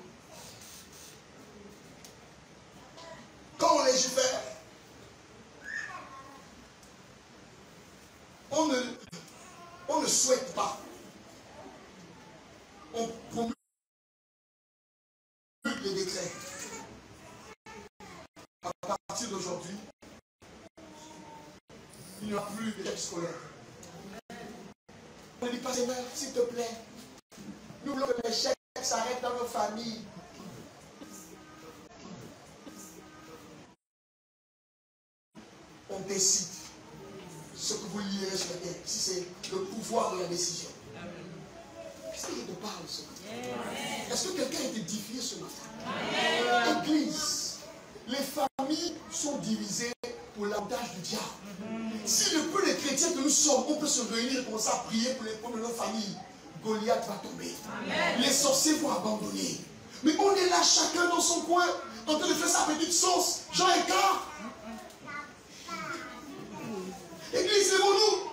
quand on légifère, on ne, on ne souhaite pas. On promulgue les décrets. À partir d'aujourd'hui, il n'y aura plus de chèques scolaires. On ne dit pas, Seigneur, s'il te plaît, nous voulons que les chèques s'arrêtent dans nos familles. On décide ce que vous lirez sur la terre. Si c'est le pouvoir de la décision. Est-ce que je te parle ce matin? Est-ce que quelqu'un est édifié ce matin? Église, les familles sont divisées pour l'avantage du diable. Si le peu de chrétiens que nous sommes, on peut se réunir et commencer à prier pour les pauvres de nos familles, Goliath va tomber. Les sorciers vont abandonner. Mais on est là chacun dans son coin, en train de faire sa petite sauce. Jean et Car. Église, lèvons-nous.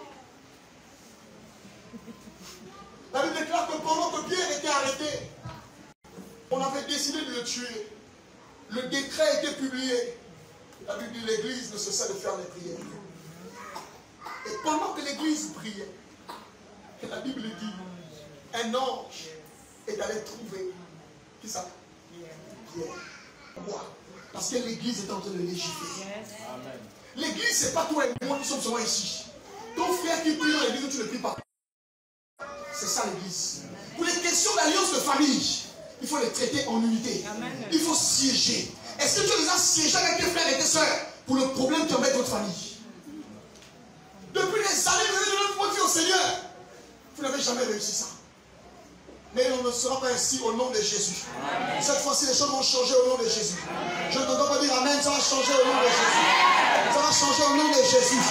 La Bible déclare que pendant que Pierre était arrêté, on avait décidé de le tuer. Le décret a été publié. La Bible dit l'église ne cessait de faire les prières. Et pendant que l'église priait, la Bible dit, un ange est allé trouver qui ça? Pierre. Pourquoi? Parce que l'église est en train de légiférer. L'église, ce n'est pas toi et moi qui sommes seulement ici. Ton frère qui prie dans l'église, tu ne pries pas. C'est ça l'église. Pour les questions d'alliance de famille, il faut les traiter en unité. Il faut siéger. Est-ce que tu as déjà siégé avec tes frères et tes soeurs pour le problème qui embête votre famille? Depuis des années, vous avez donné votre vie au Seigneur. Vous n'avez jamais réussi ça. Mais on ne sera pas ainsi au nom de Jésus. Amen. Cette fois-ci, les choses vont changer au nom de Jésus. Amen. Je ne t'entends pas dire Amen, ça va changer au nom de Jésus. Ça va changer au nom de Jésus.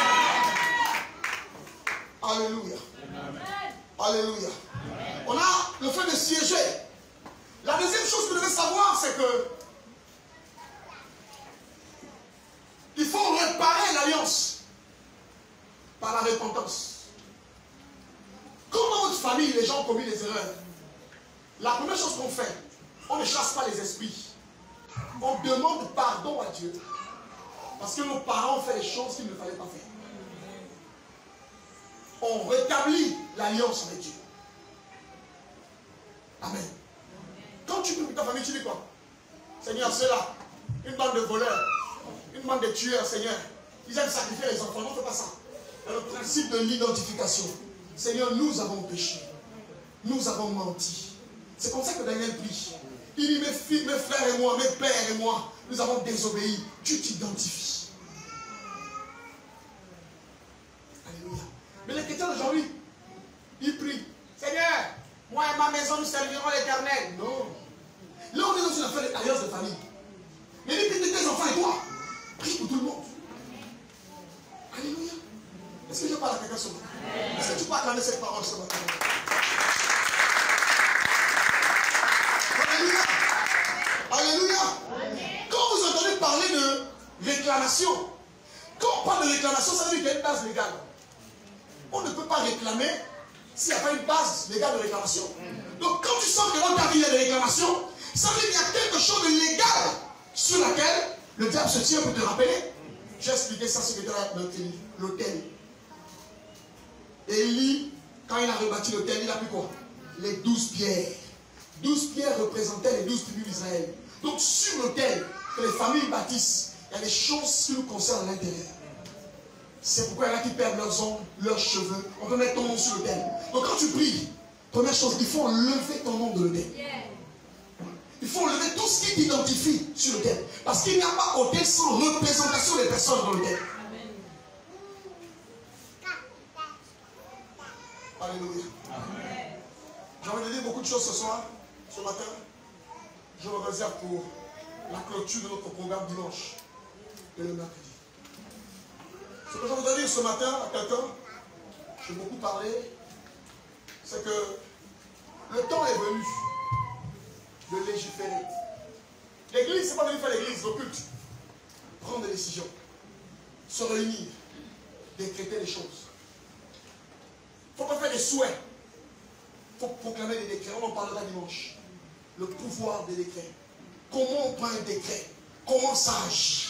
Alléluia. Alléluia. On a le fait de siéger. La deuxième chose que vous devez savoir, c'est que il les gens ont commis des erreurs, la première chose qu'on fait, on ne chasse pas les esprits. On demande pardon à Dieu. Parce que nos parents ont fait des choses qu'il ne fallait pas faire. On rétablit l'alliance avec Dieu. Amen. Quand tu pries pour ta famille, tu dis quoi? Seigneur, ceux-là, une bande de voleurs, une bande de tueurs, Seigneur, ils aiment sacrifier les enfants. Non, on ne fait pas ça. C'est le principe de l'identification. Seigneur, nous avons péché. Nous avons menti. C'est comme ça que Daniel prie. Il dit, mes filles, mes frères et moi, mes pères et moi, nous avons désobéi. Tu t'identifies. Alléluia. Mais les chrétiens d'aujourd'hui, ils prient. Seigneur, moi et ma maison, nous servirons l'Éternel. Non. Là, on est dans une affaire d'alliance de famille. Mais les prie de tes enfants et toi. Prie pour tout le monde. Alléluia. Est-ce que je parle à quelqu'un ce matin? Est-ce que tu peux acclamer cette parole ce matin? Alléluia. Alléluia. Quand vous entendez parler de réclamation, quand on parle de réclamation, ça veut dire qu'il y a une base légale. On ne peut pas réclamer s'il n'y a pas une base légale de réclamation. Donc quand tu sens que dans ta vie il y a des réclamations, ça veut dire qu'il y a quelque chose de légal sur laquelle le diable se tient pour te rappeler. J'ai expliqué ça ce que était l'autel. Élie, quand il a rebâti l'autel, il a pris quoi? Les douze pierres. douze pierres représentaient les douze tribus d'Israël. Donc sur l'autel que les familles bâtissent, il y a des choses qui nous concernent à l'intérieur. C'est pourquoi il y en a qui perdent leurs ongles, leurs cheveux. On peut mettre ton nom sur l'autel. Donc quand tu pries, première chose, il faut enlever ton nom de l'autel. Il faut enlever tout ce qui t'identifie sur l'autel. Parce qu'il n'y a pas autel sans représentation des personnes dans l'autel. Alléluia. J'ai envie de dire beaucoup de choses ce soir, ce matin. Je me réserve pour la clôture de notre programme dimanche et le mercredi. Ce que je voudrais dire ce matin à quelqu'un, j'ai beaucoup parlé, c'est que le temps est venu de légiférer. L'église, ce n'est pas venu faire l'église, le culte. Prendre des décisions, se réunir, décréter les choses. Il ne faut pas faire des souhaits. Il faut proclamer des décrets. On en parlera dimanche. Le pouvoir des décrets. Comment on prend un décret? Comment ça agit?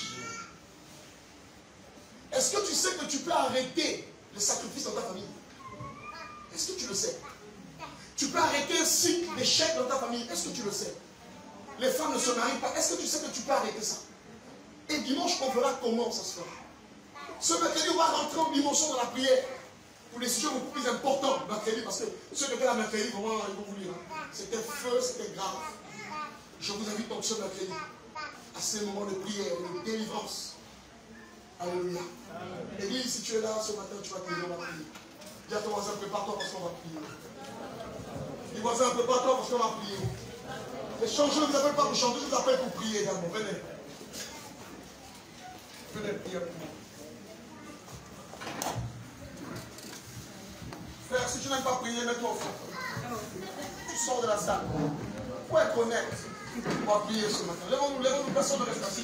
Est-ce que tu sais que tu peux arrêter le sacrifice dans ta famille? Est-ce que tu le sais? Tu peux arrêter un cycle d'échec dans ta famille. Est-ce que tu le sais? Les femmes ne se marient pas. Est-ce que tu sais que tu peux arrêter ça? Et dimanche, on verra comment ça se fera. Ce mercredi, on va rentrer en dimension dans la prière. Pour des sujets beaucoup plus importants, mercredi, parce que ceux qui étaient là mercredi, vraiment, ils vont vous lire. Hein. C'était feu, c'était grave. Je vous invite donc ce mercredi à ces moments de prière, de délivrance. Alléluia. Église, si tu es là ce matin, tu vas prier, on va prier. Dis à ton voisin, prépare-toi parce qu'on va prier. Dis voisin, prépare-toi parce qu'on va prier. Les chanteurs ne vous appellent pas pour chanter, je vous appelle pour prier également. Venez. Venez prier avec moi. Frère, si tu n'aimes pas prier, mets-toi au fond. Tu sors de la salle. Il faut être honnête. On va prier ce matin. Lèvons-nous, lèvons-nous, personne ne reste assis.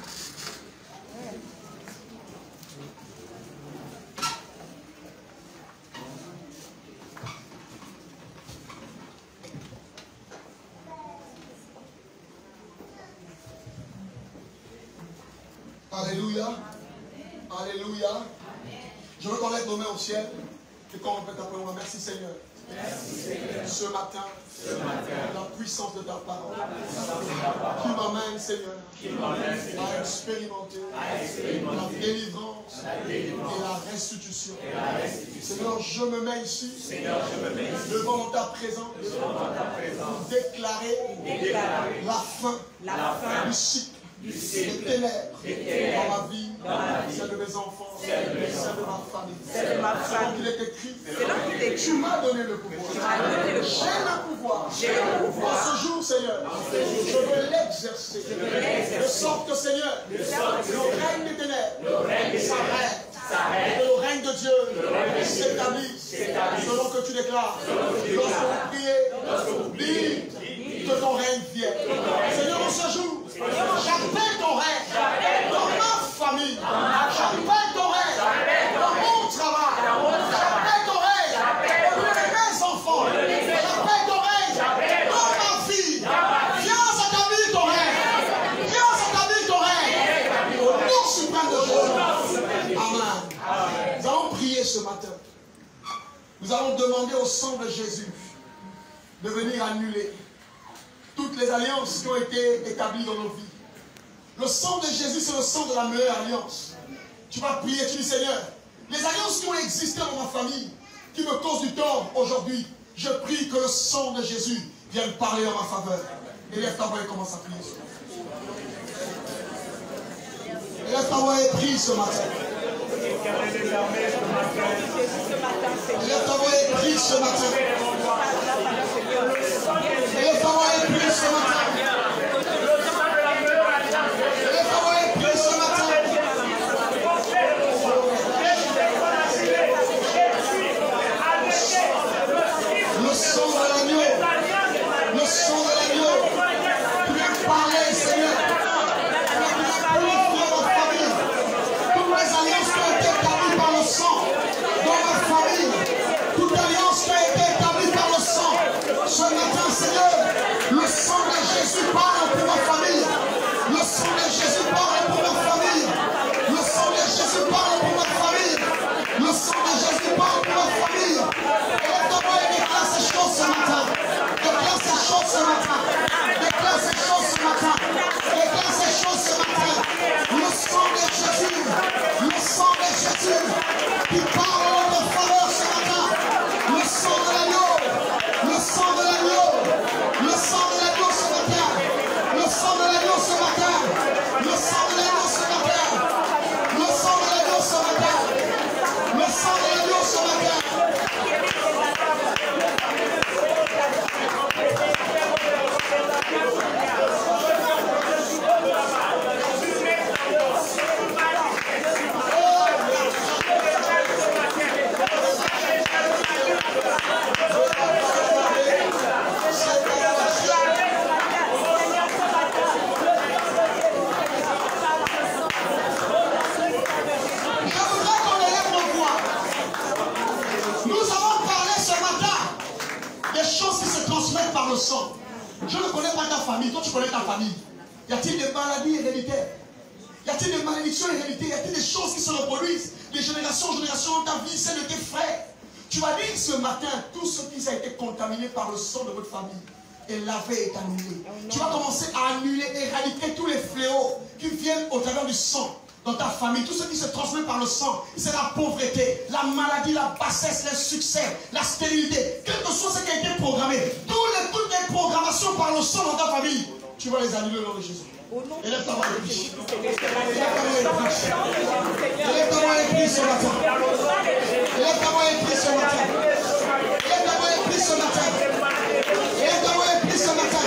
Alléluia. Alléluia. Je veux qu'on lève nos mains au ciel. Et qu'on répète après moi, merci Seigneur. Merci Seigneur. Ce matin, Ce matin la puissance de ta parole, qui m'amène Seigneur, à expérimenter, à expérimenter la, délivrance la délivrance et la restitution. Et la restitution. Seigneur, je me mets ici, Seigneur, je me mets ici devant ta présence, devant ta présence pour déclarer, déclarer la fin, la fin du cycle. Des ténèbres dans ma vie, celle de mes enfants, celle de ma famille. C'est là qu'il est écrit. Tu m'as donné le pouvoir. J'ai le pouvoir. J'ai le pouvoir. En ce jour, Seigneur, je veux l'exercer. De sorte que, Seigneur, le règne des ténèbres s'arrête. Et le règne de Dieu s'établisse. Selon que tu déclares. Lorsque vous priez, dites que ton règne vienne. Seigneur, en ce jour, j'appelle ton règne dans ma famille. J'appelle ton règne dans mon travail. J'appelle ton règne au milieu de mes enfants. nous allons demander au sang de Jésus de venir annuler toutes les alliances qui ont été établies dans nos vies. Le sang de Jésus, c'est le sang de la meilleure alliance. Tu vas prier, tu dis Seigneur, les alliances qui ont existé dans ma famille, qui me causent du tort aujourd'hui, je prie que le sang de Jésus vienne parler en ma faveur. Et lève ta voix et commence à prier. Et lève ta voix et prie ce matin. Et lève ta voix et prie ce matin. Et lève ta voix et prie ce matin. Et lève ta voix et prie ce matin. Le sang de l'agneau. Le sang de l'agneau. Tu viens parler, Seigneur. Tu viens purifier ma famille. Toutes les alliances qui ont été établies par le sang dans ma famille. Toute alliance qui a été établie par le sang. Ce matin, Seigneur, le sang de Jésus parle pour ma famille. Le sang de Jésus parle pour ma famille. Le sang de Jésus parle pour ma famille. Le sang de Jésus parle pour ma famille. Et lève-toi et déclare ces choses ce matin. Déclare ces choses ce matin. Déclare ces choses ce matin. Déclare ces choses ce matin. Le sang de Jésus. Le sang de Jésus qui parle en notre faveur ce matin. Le sang de l'agneau. Le sang de l'agneau. Le sang de l'agneau ce matin. Le sang de l'agneau ce matin. Le sang de l'agneau ce matin. Le sang de l'agneau ce matin. Le sang de l'agneau ce matin. Par le sang. Je ne connais pas ta famille, toi tu connais ta famille. Y a-t-il des maladies héréditaires? Y a-t-il des malédictions héréditaires? Y a-t-il des choses qui se reproduisent de génération en génération dans ta vie, celle de tes frères? Tu vas dire ce matin, tout ce qui a été contaminé par le sang de votre famille est lavé et annulé. Tu vas commencer à annuler, éradiquer tous les fléaux qui viennent au travers du sang. Dans ta famille, tout ce qui se transmet par le sang, c'est la pauvreté, la maladie, la bassesse, l'insuccès, la stérilité, quel que soit ce qui a été programmé, toutes les, toutes les programmations par le sang dans ta famille, tu vas les annuler au nom de Jésus. Et lève ta voix et prie. Lève ta voix et prie ce matin. Lève ta voix et prie ce matin. Lève ta voix et prie ce matin. Lève ta voix et prie ce matin.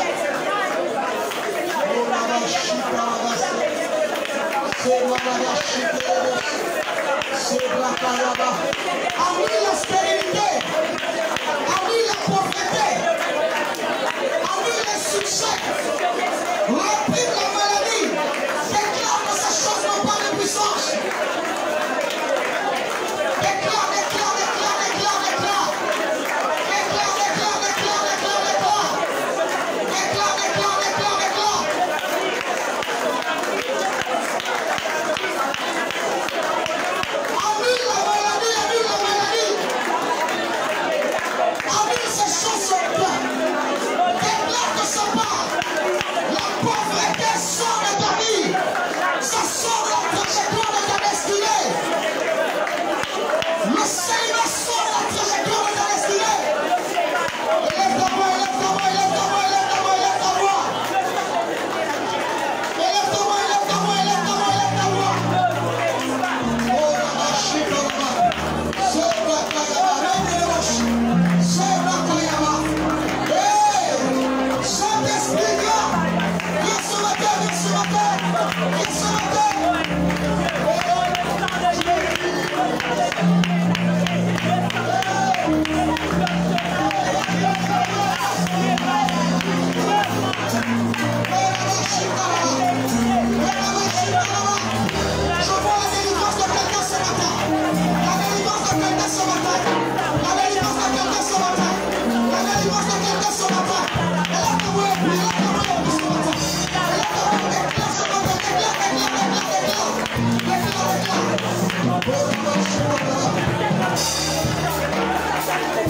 Annule la stérilité, annule la pauvreté, annule l'insuccès, réprime la maladie, déclare que ces choses n'ont pas de puissance. Déclare, déclare, déclare, déclare, déclare. Déclare, déclare, déclare, déclare, déclare. Déclare, déclare, déclare, déclare. Annule la maladie, annule la maladie. Annule ces choses sur le plan. Déclare que ça part. La pauvreté sort de ta vie. Ça sort de la trajectoire de ta destinée. Le Seigneur sort de la trajectoire de ta destinée. Élève ta voix, élève ta voix, élève ta voix, élève ta voix, élève ta voix. Élève ta voix, élève ta voix, élève ta voix, élève ta voix. Oh, la vache, la vache. C'est la Kayaba, la vache. C'est la Kayaba. Hey, Saint-Esprit, viens. Viens ce matin, viens ce matin. Viens ce matin. Je vois la délivrance de quelqu'un ce matin. La délivrance de quelqu'un ce matin. La délivrance de quelqu'un ce matin. La délivrance de quelqu'un ce matin. Et là, tu vois, et là, tu vois, ce matin. Et là, tu vois, déclare ce matin. Déclare, déclare, déclare, déclare. Déclare, déclare.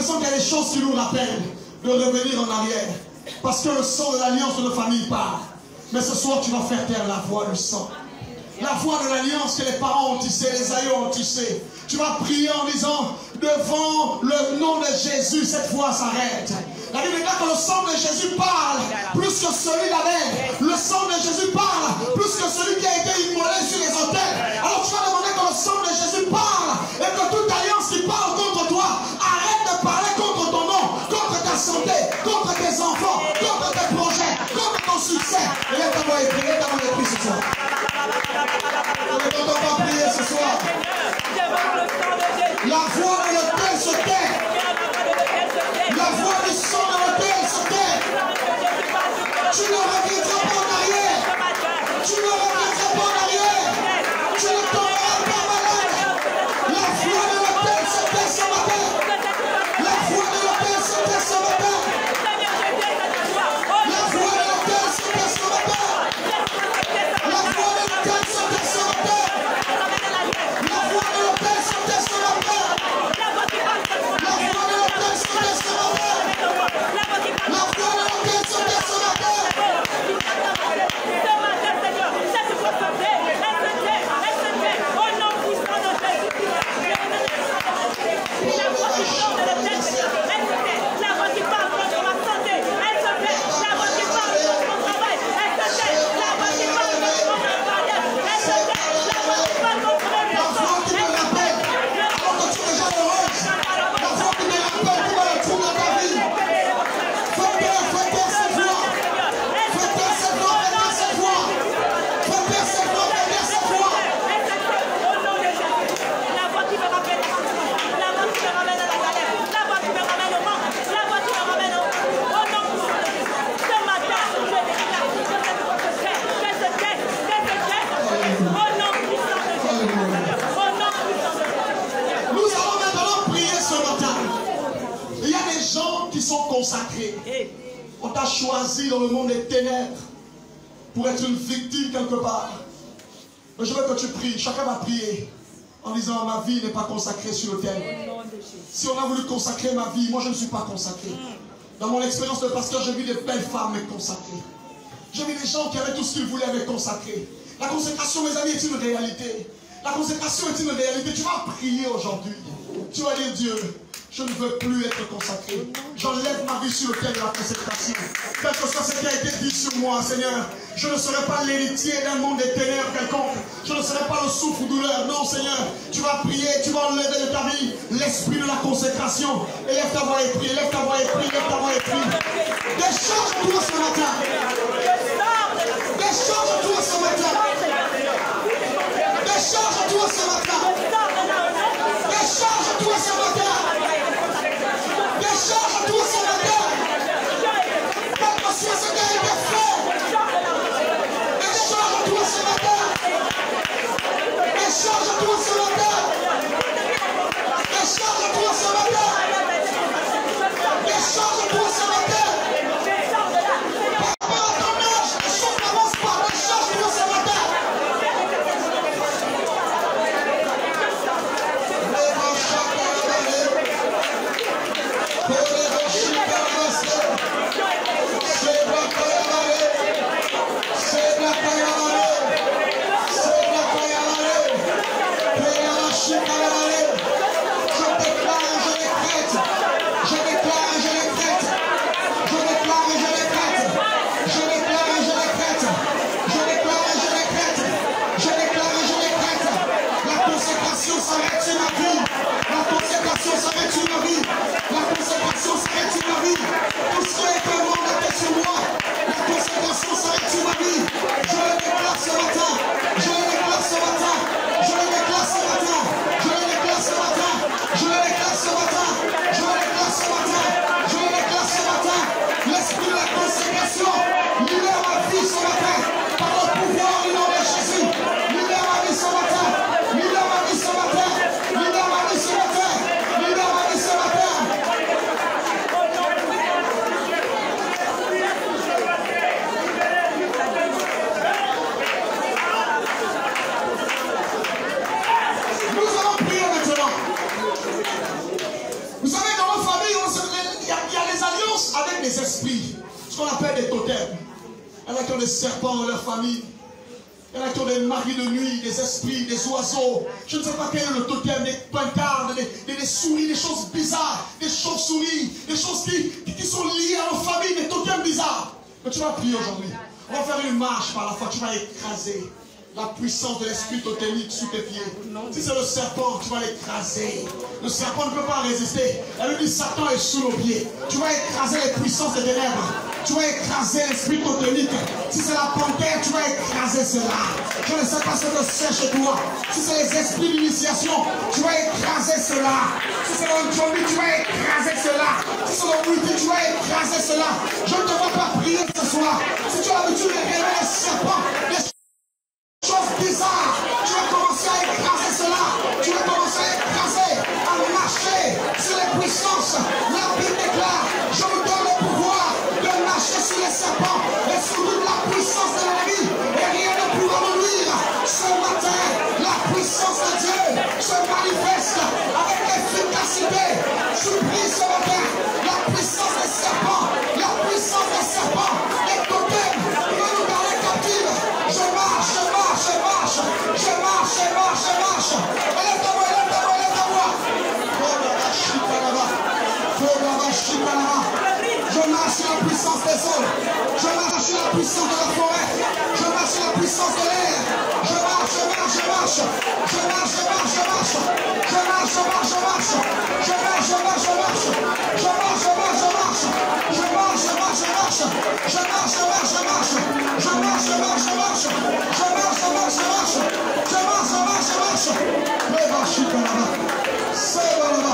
l'impression qu'il y a des choses qui nous rappellent de revenir en arrière. Parce que le sang de l'alliance de nos familles part. Mais ce soir, tu vas faire taire la voix du sang. La voix de l'alliance que les parents ont tissée, les aïeux ont tissée. Tu vas prier en disant, devant le nom de Jésus, cette voix s'arrête. La Bible déclare que le sang de Jésus parle plus que celui d'Abel. Le sang de Jésus parle plus que celui qui a été immolé sur les autels. Alors tu vas demander que le sang de Jésus parle et que toute alliance qui parle contre toi arrête de parler contre ton nom, contre ta santé, contre tes enfants, contre tes projets, contre ton succès. Et là, t'as pas écrit, t'as pas écrit ce soir. On ne peut pas prier ce soir. La voix de l'autel se tait. La voix du sang de l'autel se tait. Tu ne regretteras pas en arrière. Tu ne regretteras pas en arrière. Tu ne tomberas pas malade. La voix de l'autel se tait ce matin. La voix de l'autel se tait ce matin. La voix de l'autel se tait ce matin. La voix de l'autel se tait ce matin. La voix de l'autel se tait ce matin. La voix de l'autel se tait ce matin. La voix de l'autel se tait ce matin. Consacré. On t'a choisi dans le monde des ténèbres pour être une victime quelque part. Mais je veux que tu pries. Chacun va prier en disant ma vie n'est pas consacrée sur l'autel. Si on a voulu consacrer ma vie, moi je ne suis pas consacré. Dans mon expérience de pasteur, j'ai vu des belles femmes être consacrées. J'ai vu des gens qui avaient tout ce qu'ils voulaient être consacrés. La consécration, mes amis, est une réalité. La consécration est une réalité. Tu vas prier aujourd'hui. Tu vas dire Dieu, je ne veux plus être consacré. J'enlève ma vie sur l'autel de la consécration. Quel que soit ce qui a été dit sur moi, Seigneur, je ne serai pas l'héritier d'un monde des ténèbres quelconque. Je ne serai pas le souffre-douleur. Non, Seigneur, tu vas prier, tu vas enlever de ta vie l'esprit de la consécration. Élève ta voix et prie, élève ta voix et prie, élève ta voix et prie. Décharge-toi ce matin. Décharge-toi ce matin. Décharge-toi ce matin. Décharge-toi ce matin. Décharge-toi ce matin. Quel que soit ce qui a été fait. Décharge-toi ce matin. Décharge-toi ce matin. Décharge-toi ce matin. Décharge-toi ce matin. Par rapport à ton âge, les choses n'avancent pas. Décharge-toi ce matin. a des esprits, ce qu'on appelle des totems. Il y en a qui ont des serpents dans leur famille. Il y en a qui ont des maris de nuit, des esprits, des oiseaux. Je ne sais pas quel est le totem, des pincardes, des, des, des souris, des choses bizarres, des chauves-souris, des choses qui, qui, qui sont liées à leur famille, des totems bizarres. Mais tu vas prier aujourd'hui. On va faire une marche par la foi. Tu vas écraser la puissance de l'esprit totémique sous tes pieds. Si c'est le serpent, tu vas l'écraser. Le serpent ne peut pas résister. Elle lui dit, Satan est sous nos pieds. Tu vas écraser les puissances des ténèbres. Tu vas écraser l'esprit totémique. Si c'est la panthère, tu vas écraser cela. Je ne sais pas ce que c'est chez toi. Si c'est les esprits d'initiation, tu vas écraser cela. Si c'est le zombie, tu vas écraser cela. Si c'est le multi, tu vas écraser cela. Je ne te vois pas prier ce soir. Si tu as l'habitude de réveiller les serpents, les choses bizarres, tu vas commencer à écraser cela. Tu vas commencer à écraser, à marcher sur les puissances. La Bible déclare, je vous donne le pouvoir de marcher sur les serpents et sur toute la puissance de l'ennemi. Et rien ne pourra nous nuire. Ce matin, la puissance de Dieu se manifeste avec efficacité. Je prie ce matin, la puissance des serpents, la puissance des serpents, les totems qui vont nous garder captifs. Je marche, je marche, je marche, je marche, je marche, je marche. Élève-toi, élève-toi, élève-toi. Je marche sur la puissance des eaux. Je marche sur la puissance de la forêt. Je marche sur la puissance de l'air. Je marche, je marche, je marche. Je marche, je marche, je marche. Je marche, je marche, je marche. Je marche, je marche, je marche. Je marche, je marche, je marche. Je marche, je marche, je marche. Je marche, je marche, je marche. Je marche, je marche, je marche. Je marche, je marche, je marche. Je marche, je marche, je marche. Le marche là-bas. C'est là-bas.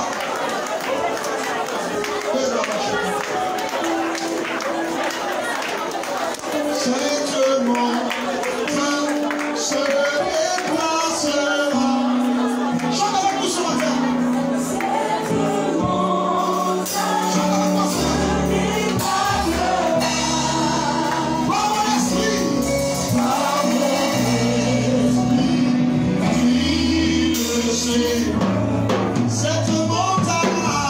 Cette montagne se déplacera. Chante avec nous ce matin. Cette montagne se déplacera. Par mon esprit, par mon esprit, il le sait. Cette montagne.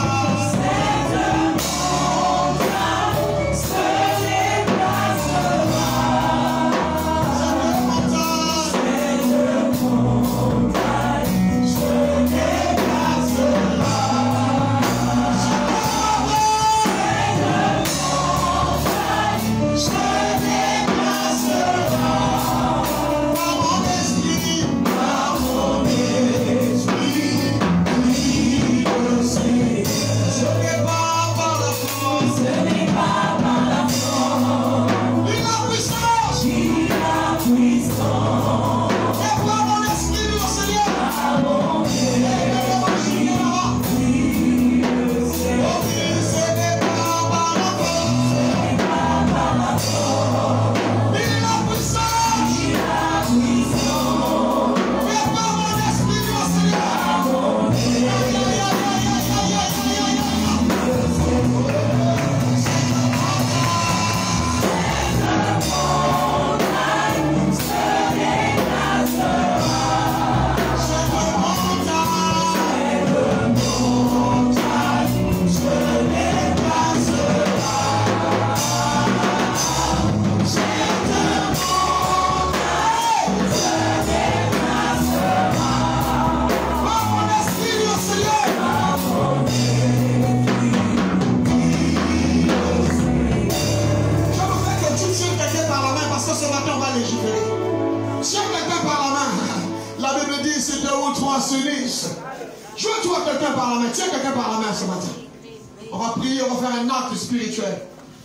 Je veux toi quelqu'un par la main. Tiens quelqu'un par la main ce matin. On va prier, on va faire un acte spirituel.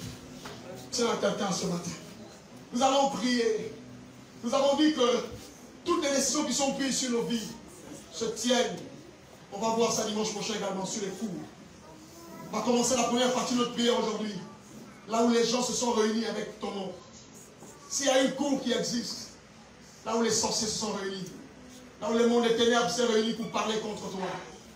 Tiens quelqu'un ce matin. Nous allons prier. Nous avons dit que toutes les décisions qui sont prises sur nos vies se tiennent. On va voir ça dimanche prochain également sur les cours. On va commencer la première partie de notre prière aujourd'hui. Là où les gens se sont réunis avec ton nom. S'il y a une cour qui existe, là où les sorciers se sont réunis, là où le monde des ténèbres s'est réuni pour parler contre toi.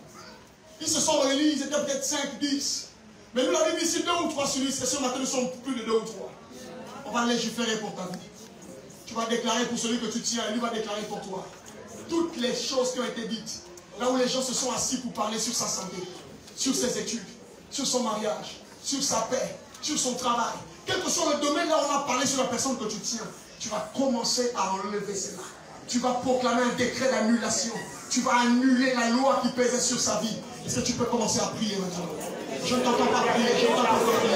Ils se sont réunis, ils étaient peut-être cinq, dix. Mais nous l'avons dit ici, deux ou trois sur lui, c'est ce matin, nous sommes plus de deux ou trois. On va légiférer pour ta vie. Tu vas déclarer pour celui que tu tiens, et lui va déclarer pour toi. Toutes les choses qui ont été dites, là où les gens se sont assis pour parler sur sa santé, sur ses études, sur son mariage, sur sa paix, sur son travail, quel que soit le domaine là où on a parlé sur la personne que tu tiens, tu vas commencer à enlever cela. Tu vas proclamer un décret d'annulation. Tu vas annuler la loi qui pesait sur sa vie. Est-ce que tu peux commencer à prier maintenant? Je ne t'entends pas prier, je ne t'entends pas prier.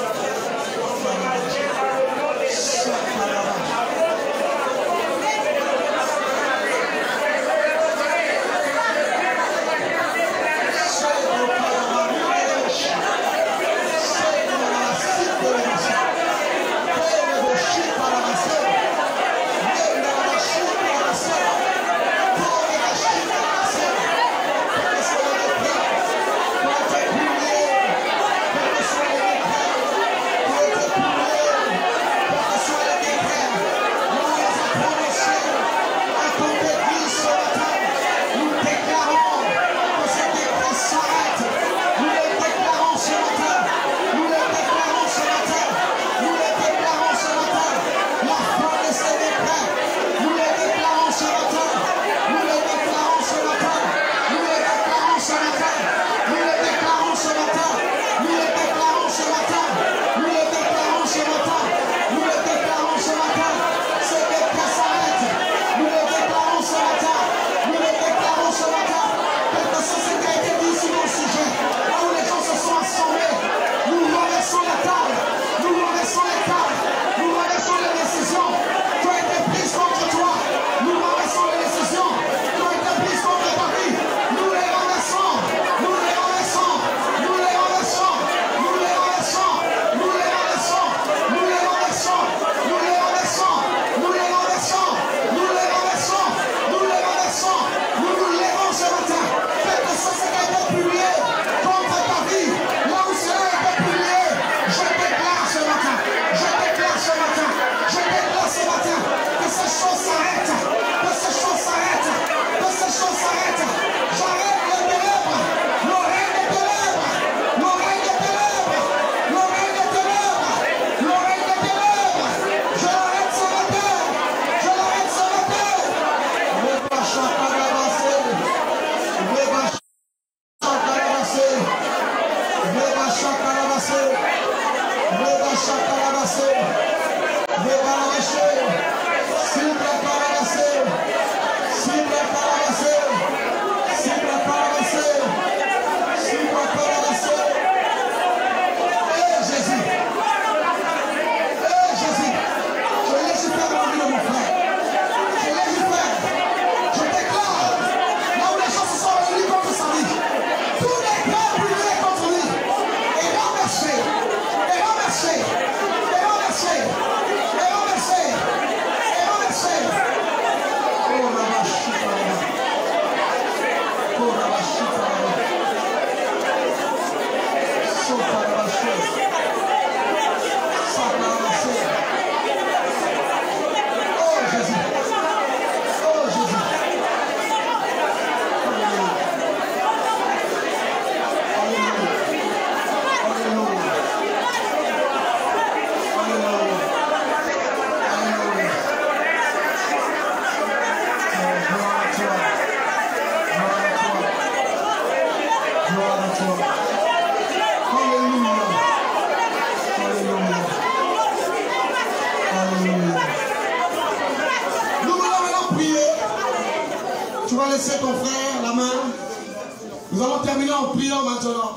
Laissez ton frère la main. Nous allons terminer en priant maintenant.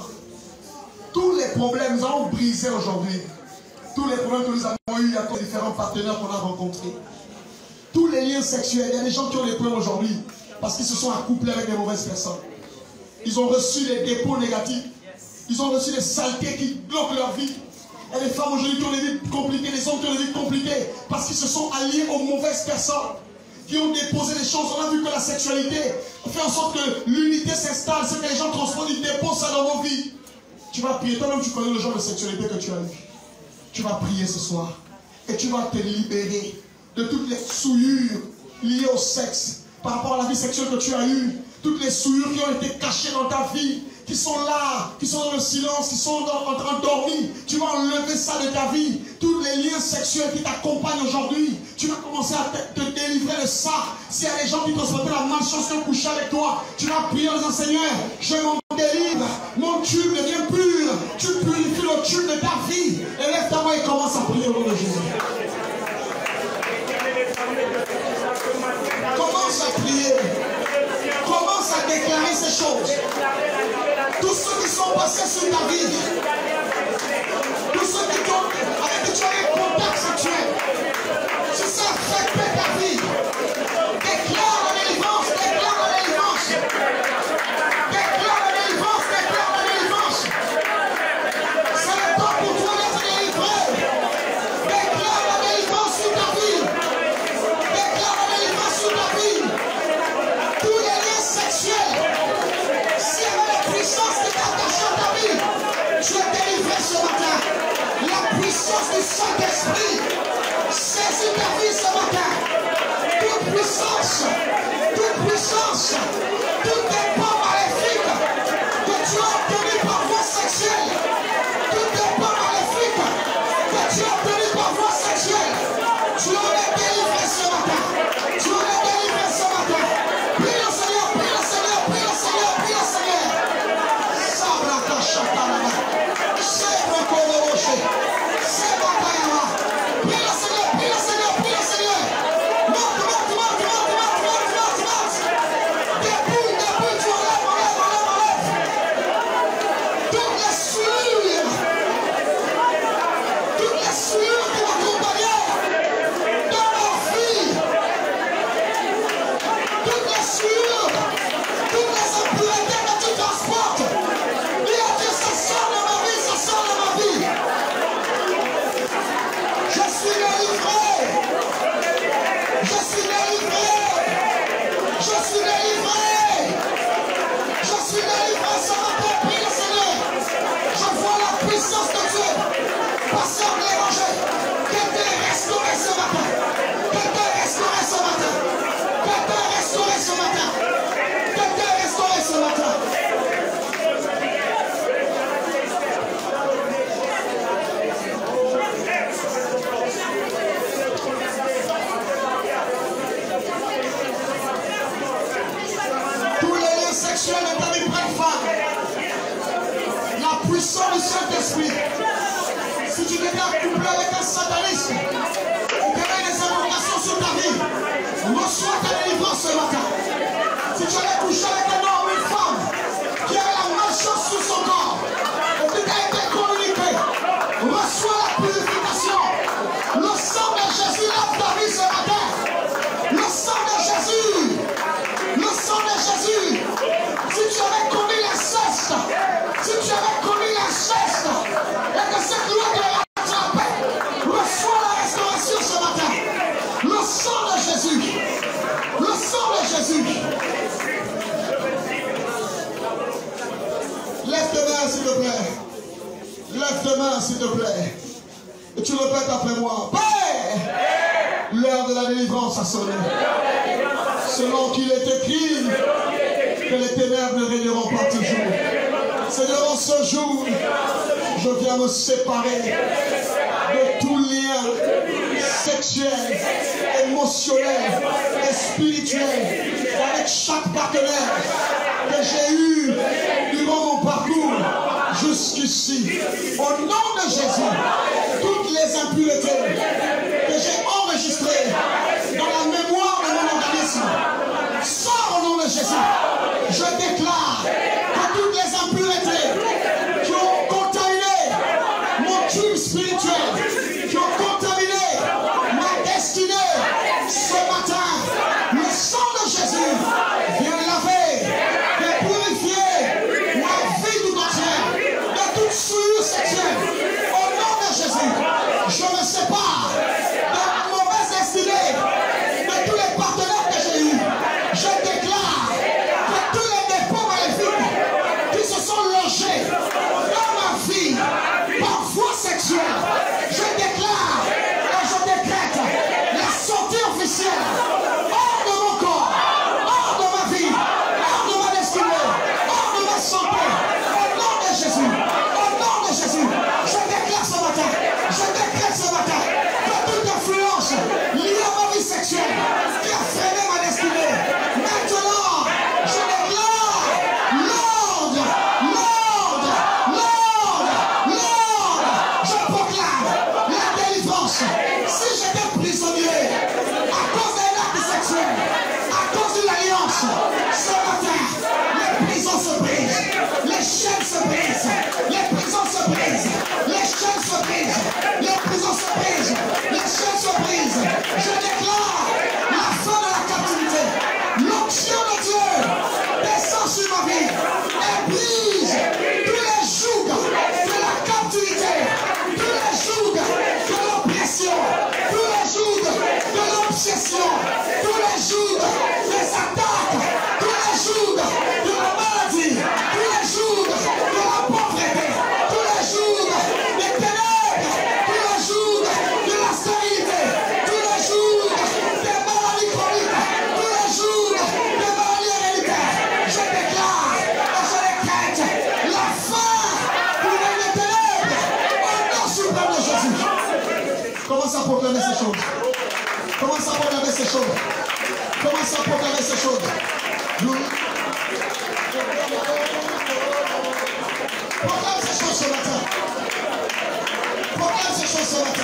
Tous les problèmes, nous allons briser aujourd'hui. Tous les problèmes que nous avons eu avec les différents partenaires qu'on a rencontrés. Tous les liens sexuels. Il y a des gens qui ont des problèmes aujourd'hui parce qu'ils se sont accouplés avec des mauvaises personnes. Ils ont reçu des dépôts négatifs. Ils ont reçu des saletés qui bloquent leur vie. Il y a des femmes aujourd'hui qui ont des vies compliquées, des hommes qui ont des vies compliquées parce qu'ils se sont alliés aux mauvaises personnes. Qui ont déposé des choses. On a vu que la sexualité fait en sorte que l'unité s'installe. Ce que les gens transforment, ils déposent ça dans vos vies. Tu vas prier. Toi-même, tu connais le genre de sexualité que tu as eu. Tu vas prier ce soir. Et tu vas te libérer de toutes les souillures liées au sexe. Par rapport à la vie sexuelle que tu as eue. Toutes les souillures qui ont été cachées dans ta vie. Qui sont là, qui sont dans le silence, qui sont dans, en train de dormir. Tu vas enlever ça de ta vie. Tous les liens sexuels qui t'accompagnent aujourd'hui. Tu vas commencer à te, te délivrer de ça. S'il y a des gens qui t'ont souhaité la malchance de coucher avec toi, tu vas prier en disant Seigneur, je m'en délivre. Mon tube devient pur. Tu purifies sur le tube de ta vie. Et lève ta main et commence à prier au nom de Jésus. Commence à prier. Commence à déclarer ces choses. Tous ceux qui sont passés sur ta vie, tous ceux qui ont, avec qui tu as eu contact sexuel, si ça affecte ta vie, déclare la délivrance, déclare la délivrance. Déclare la délivrance, déclare la délivrance. C'est le temps pour toi d'être délivré. Déclare la délivrance sur ta vie. Déclare la délivrance sur ta vie. Tous les liens sexuels, s'il y avait la puissance qui t'attache à ta vie, tu es délivré ce matin. La puissance du Saint-Esprit saisit ta vie ce matin. Toute puissance, toute puissance, toutes les pas maléfiques que tu as obtenues par voie sexuelle, toutes les pas maléfiques que tu as obtenues par voie sexuelle, tu en es délivré ce matin. Tu en es délivré ce matin. Prie le Seigneur, prie le Seigneur, prie le Seigneur, prie le Seigneur. Sabrata Shatalama. C'est mon Koloche. C'est mon Kayama. Prie le Seigneur, prie le Seigneur, prie le Seigneur. Monte, monte, monte, monte, monte, monte, monte, monte. Debout, debout, tu enlèves, enlèves, enlèves, enlèves. Toutes les souillures, toutes les souillures qui m'accompagnaient dans ma vie, toutes les souillures, toutes les impuretés que tu transportes, dis à Dieu, ça sort de ma vie, ça sort de ma vie. Je suis délivré. Je suis délivré. Je suis délivré. Je suis délivré ce matin. Prie le Seigneur. Je vois la puissance de Dieu passer en l'évangile. Que t'es restauré ce matin. Que t'es restauré ce matin. Que t'es restauré ce matin. Que t'es restauré ce matin. Tous les liens sexuels de ta vie prennent fin. La puissance du Saint-Esprit. Si tu t'es couplé avec un sataniste, qui te met des invocations sur ta vie, reçois ta délivrance ce matin. Si tu avais couché avec un homme ou une femme qui avait la malchance sur son corps, et qui t'a été communiqué, reçois la purification. Le sang de Jésus lave ta vie ce matin. Le sang de Jésus. Le sang de Jésus. Si tu avais commis l'inceste, si tu avais commis l'inceste, et que cette loi te rattrape, reçois la restauration ce matin. Le sang de Jésus. Le sang de Jésus. Lève tes mains s'il te plaît. Lève tes mains s'il te plaît. Et tu répètes après moi. Père, l'heure de la délivrance a sonné. Selon qu'il est écrit que les ténèbres ne régneront pas toujours. Seigneur, en ce jour, je viens me séparer de tout lien sexuel, émotionnel et spirituel avec chaque partenaire que j'ai eu durant mon parcours jusqu'ici. Au nom de Jésus, toutes les impuretés que j'ai enregistrées dans la mémoire de mon organisme, sors au nom de Jésus. Je déclare que toutes les impuretés qui ont contaminé mon tube spirituel, qui ont contaminé ma destinée, ce matin, le sang de Jésus vient laver, vient purifier ma vie tout entière de toute souillure sexuelle. Au nom de Jésus, je me sépare de ma mauvaise destinée, de tous les partenaires que j'ai eus. Je déclare que tous les dépôts maléfiques qui se sont logés dans ma vie par voie sexuelle, je déclare et je décrète la sortie officielle hors de mon corps, hors de ma vie, hors de ma destinée, hors de ma santé. Au nom de Jésus, au nom de Jésus, je proclamer ces choses. Commence à proclamer ces choses. Commence à proclamer ces choses. Proclame ces choses ce matin. Proclame ces choses ce matin.